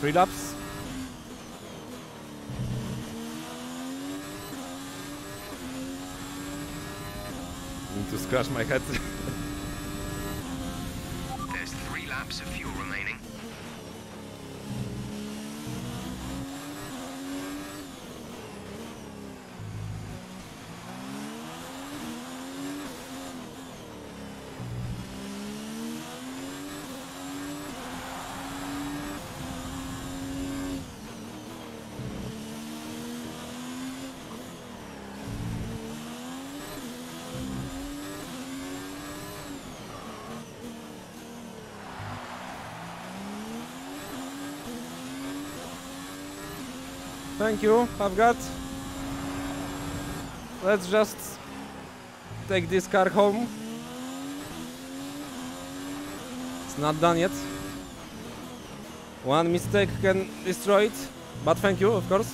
3 laps. Need to scratch my head. There's 3 laps of fuel remaining. Thank you, I've got. Let's just take this car home. It's not done yet. One mistake can destroy it, but thank you, of course.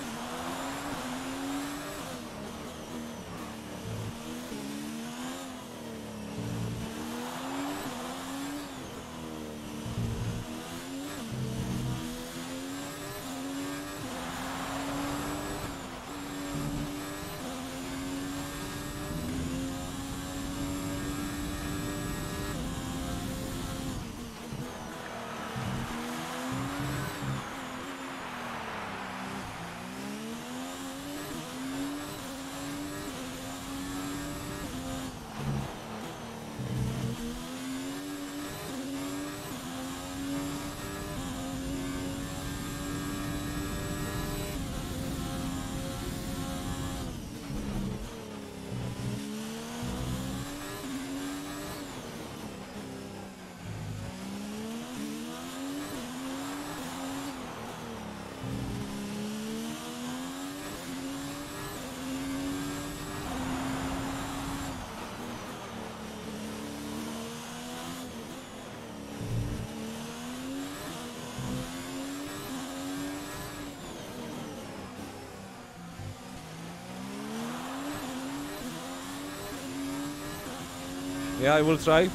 Yeah, I will try.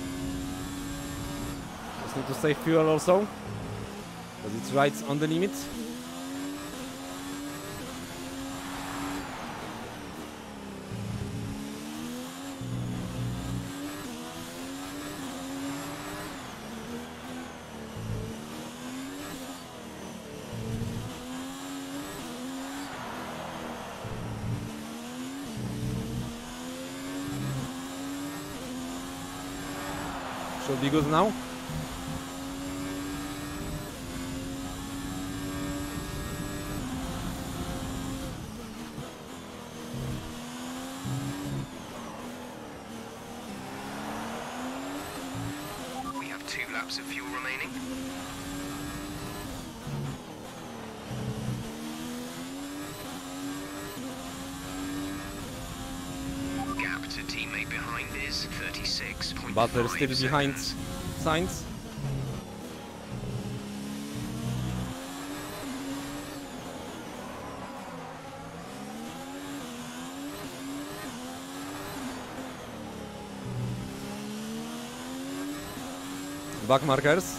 Just need to save fuel also, because it's right on the limit. Should be good now. We have 2 laps of fuel remaining. Gap to teammate behind is 36.5 But they're still behind seconds. Sainz. Back markers.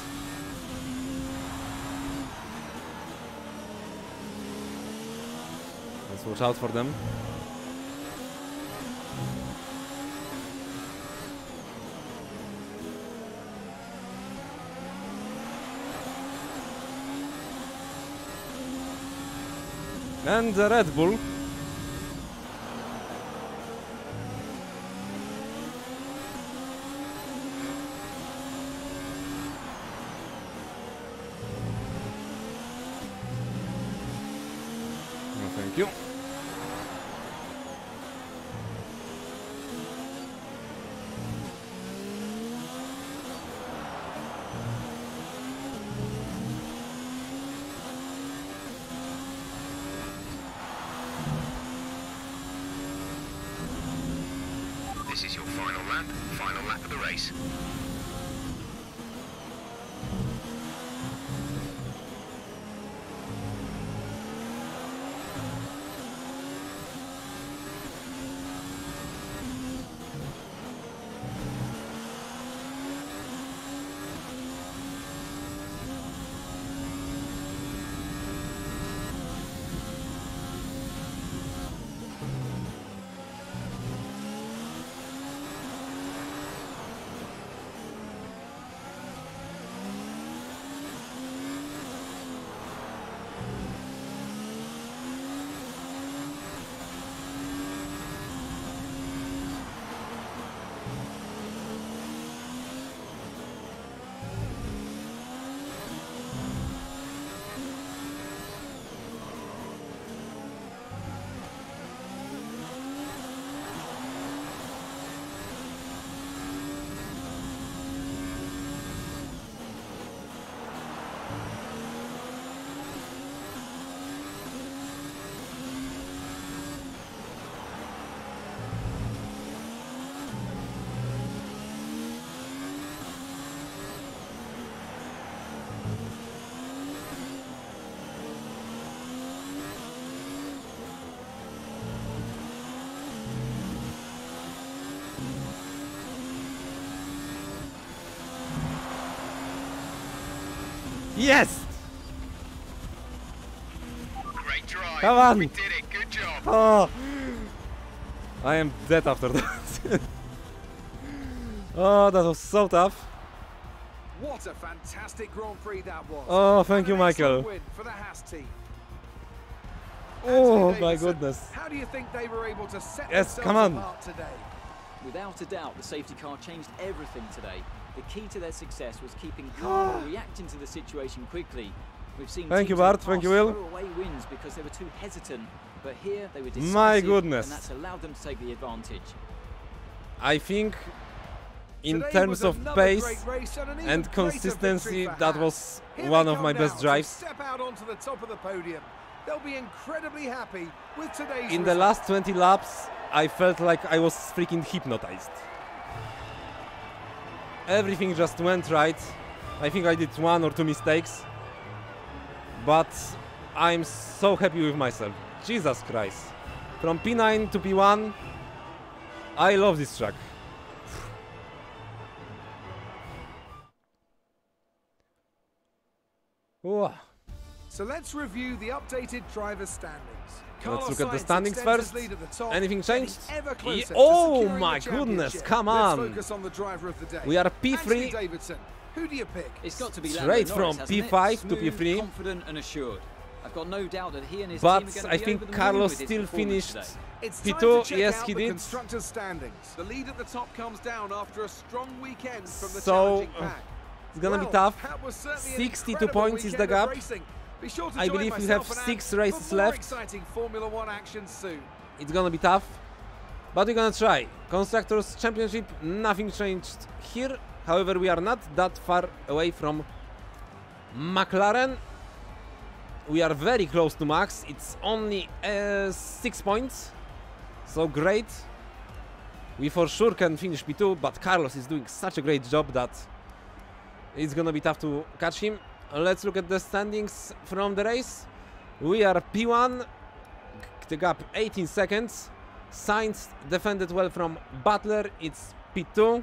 Let's watch out for them. And the Red Bull. No, thank you. This is your final lap of the race. Yes! Great drive. Come on. We did it. Good job. Oh! I am dead after that. Oh, that was so tough. What a fantastic Grand Prix that was. Oh, thank you, And an excellent Michael. win for the Haas team. Oh, Anthony my Davidson, goodness. How do you think they were able to set Yes, themselves come on. apart today? Without a doubt, the safety car changed everything today. The key to their success was keeping calm and reacting to the situation quickly. We've seen Thank you, teams in the Bart. Thank you, past Will. throw away wins because they were too hesitant, but here they were decisive, My goodness. and that's allowed them to take the advantage. I think in Today terms was of another pace great race and an even and greater consistency, victory for that Haas. was Here one they of my come best now to drives. Step out onto the top of the podium. They'll be incredibly happy with today's In the result. last 20 laps, I felt like I was freaking hypnotized. Everything just went right. I think I did 1 or 2 mistakes, but I'm so happy with myself. Jesus Christ. From P9 to P1, I love this track. Ooh. So let's review the updated driver's standings. Let's Carlos look at the Sainz standings extends his first. lead at the top, Anything getting changed? ever closer to Oh securing my the goodness, championship. come Let's on. focus on the driver of the day. We are Anthony P3. Davidson. Who do you pick? It's got to be Straight Lando from Norris, hasn't it? P5 to Smooth, P3. confident and assured. I've got no doubt that he and his But team are going to I be think over the Carlos moon with his still performance finished today. It's P2, time to check yes, out he the did. constructors' standings. The lead at the top comes down after a strong weekend from the So, challenging pack. It's gonna be Well, tough. that was certainly an 62 incredible points is the weekend of gap. racing. Be sure to I join believe we myself have and 6 Ant races for more left. exciting Formula One action soon. It's gonna be tough, but we're gonna try. Constructors Championship, nothing changed here. However, we are not that far away from McLaren. We are very close to Max. It's only 6 points, so great. We for sure can finish P2, but Carlos is doing such a great job that it's gonna be tough to catch him. Let's look at the standings from the race. We are P1, the gap 18 seconds. Sainz defended well from Butler, it's P2.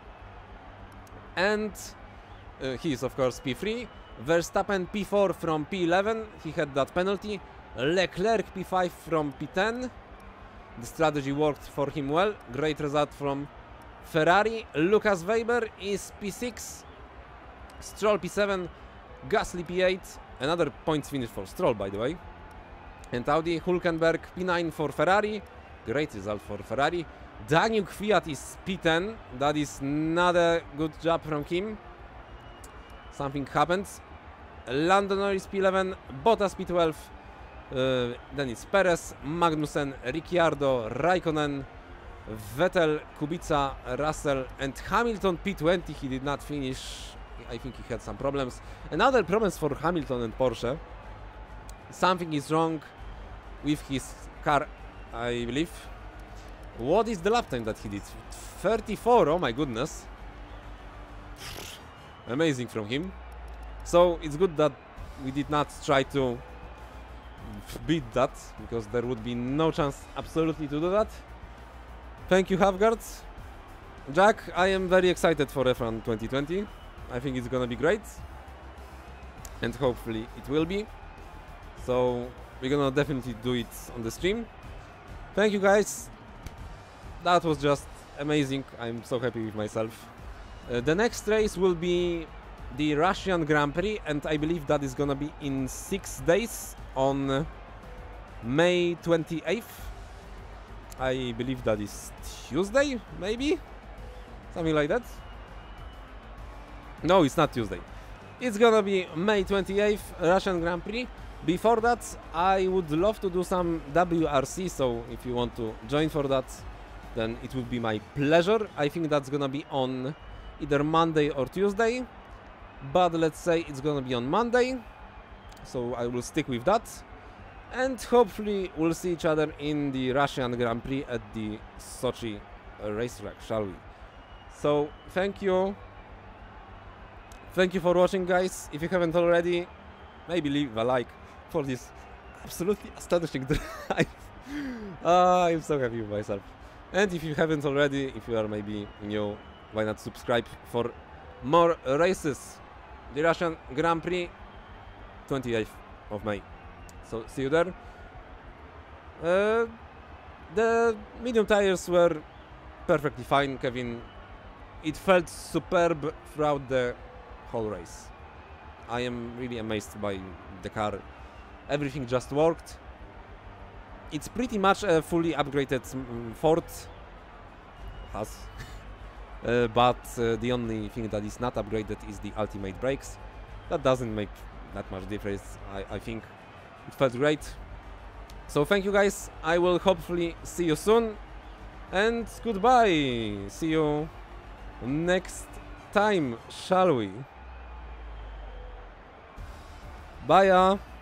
And he is of course P3. Verstappen P4 from P11, he had that penalty. Leclerc P5 from P10. The strategy worked for him well. Great result from Ferrari. Lucas Weber is P6. Stroll P7. Gasly P8. Another points finish for Stroll, by the way. And Audi. Hülkenberg P9 for Ferrari. Great result for Ferrari. Daniel Kvyat is P10. That is not a good job from him. Something happens. Lando Norris P11. Bottas P12. Then it's Perez, Magnussen, Ricciardo, Raikkonen, Vettel, Kubica, Russell, and Hamilton P20. He did not finish. I think he had some problems. Another problems for Hamilton and Porsche. Something is wrong with his car, I believe. What is the lap time that he did? 34, oh my goodness. Amazing from him. So it's good that we did not try to beat that, because there would be no chance absolutely to do that. Thank you, Havgard. Jack, I am very excited for F1 2020. I think it's gonna be great, and hopefully it will be. So we're gonna definitely do it on the stream. Thank you guys. That was just amazing. I'm so happy with myself. The next race will be the Russian Grand Prix, and I believe that is gonna be in 6 days on May 28th. I believe that is Tuesday, maybe? Something like that. No, it's not Tuesday. It's gonna be May 28th, Russian Grand Prix. Before that, I would love to do some WRC, so if you want to join for that, then it would be my pleasure. I think that's gonna be on either Monday or Tuesday, but let's say it's gonna be on Monday, so I will stick with that. And hopefully we'll see each other in the Russian Grand Prix at the Sochi racetrack, shall we? So thank you for watching, guys. If you haven't already, maybe leave a like for this absolutely astonishing drive. I'm so happy with myself. And if you haven't already, if you are maybe new, why not subscribe for more races? The Russian Grand Prix 28th of May. So see you there. The medium tires were perfectly fine, Kevin. It felt superb throughout the whole race. I am really amazed by the car. Everything just worked. It's pretty much a fully upgraded Ford Haas. But the only thing that is not upgraded is the ultimate brakes. That doesn't make that much difference. I think it felt great. So thank you guys. I will hopefully see you soon. And goodbye. See you next time, shall we? Bye.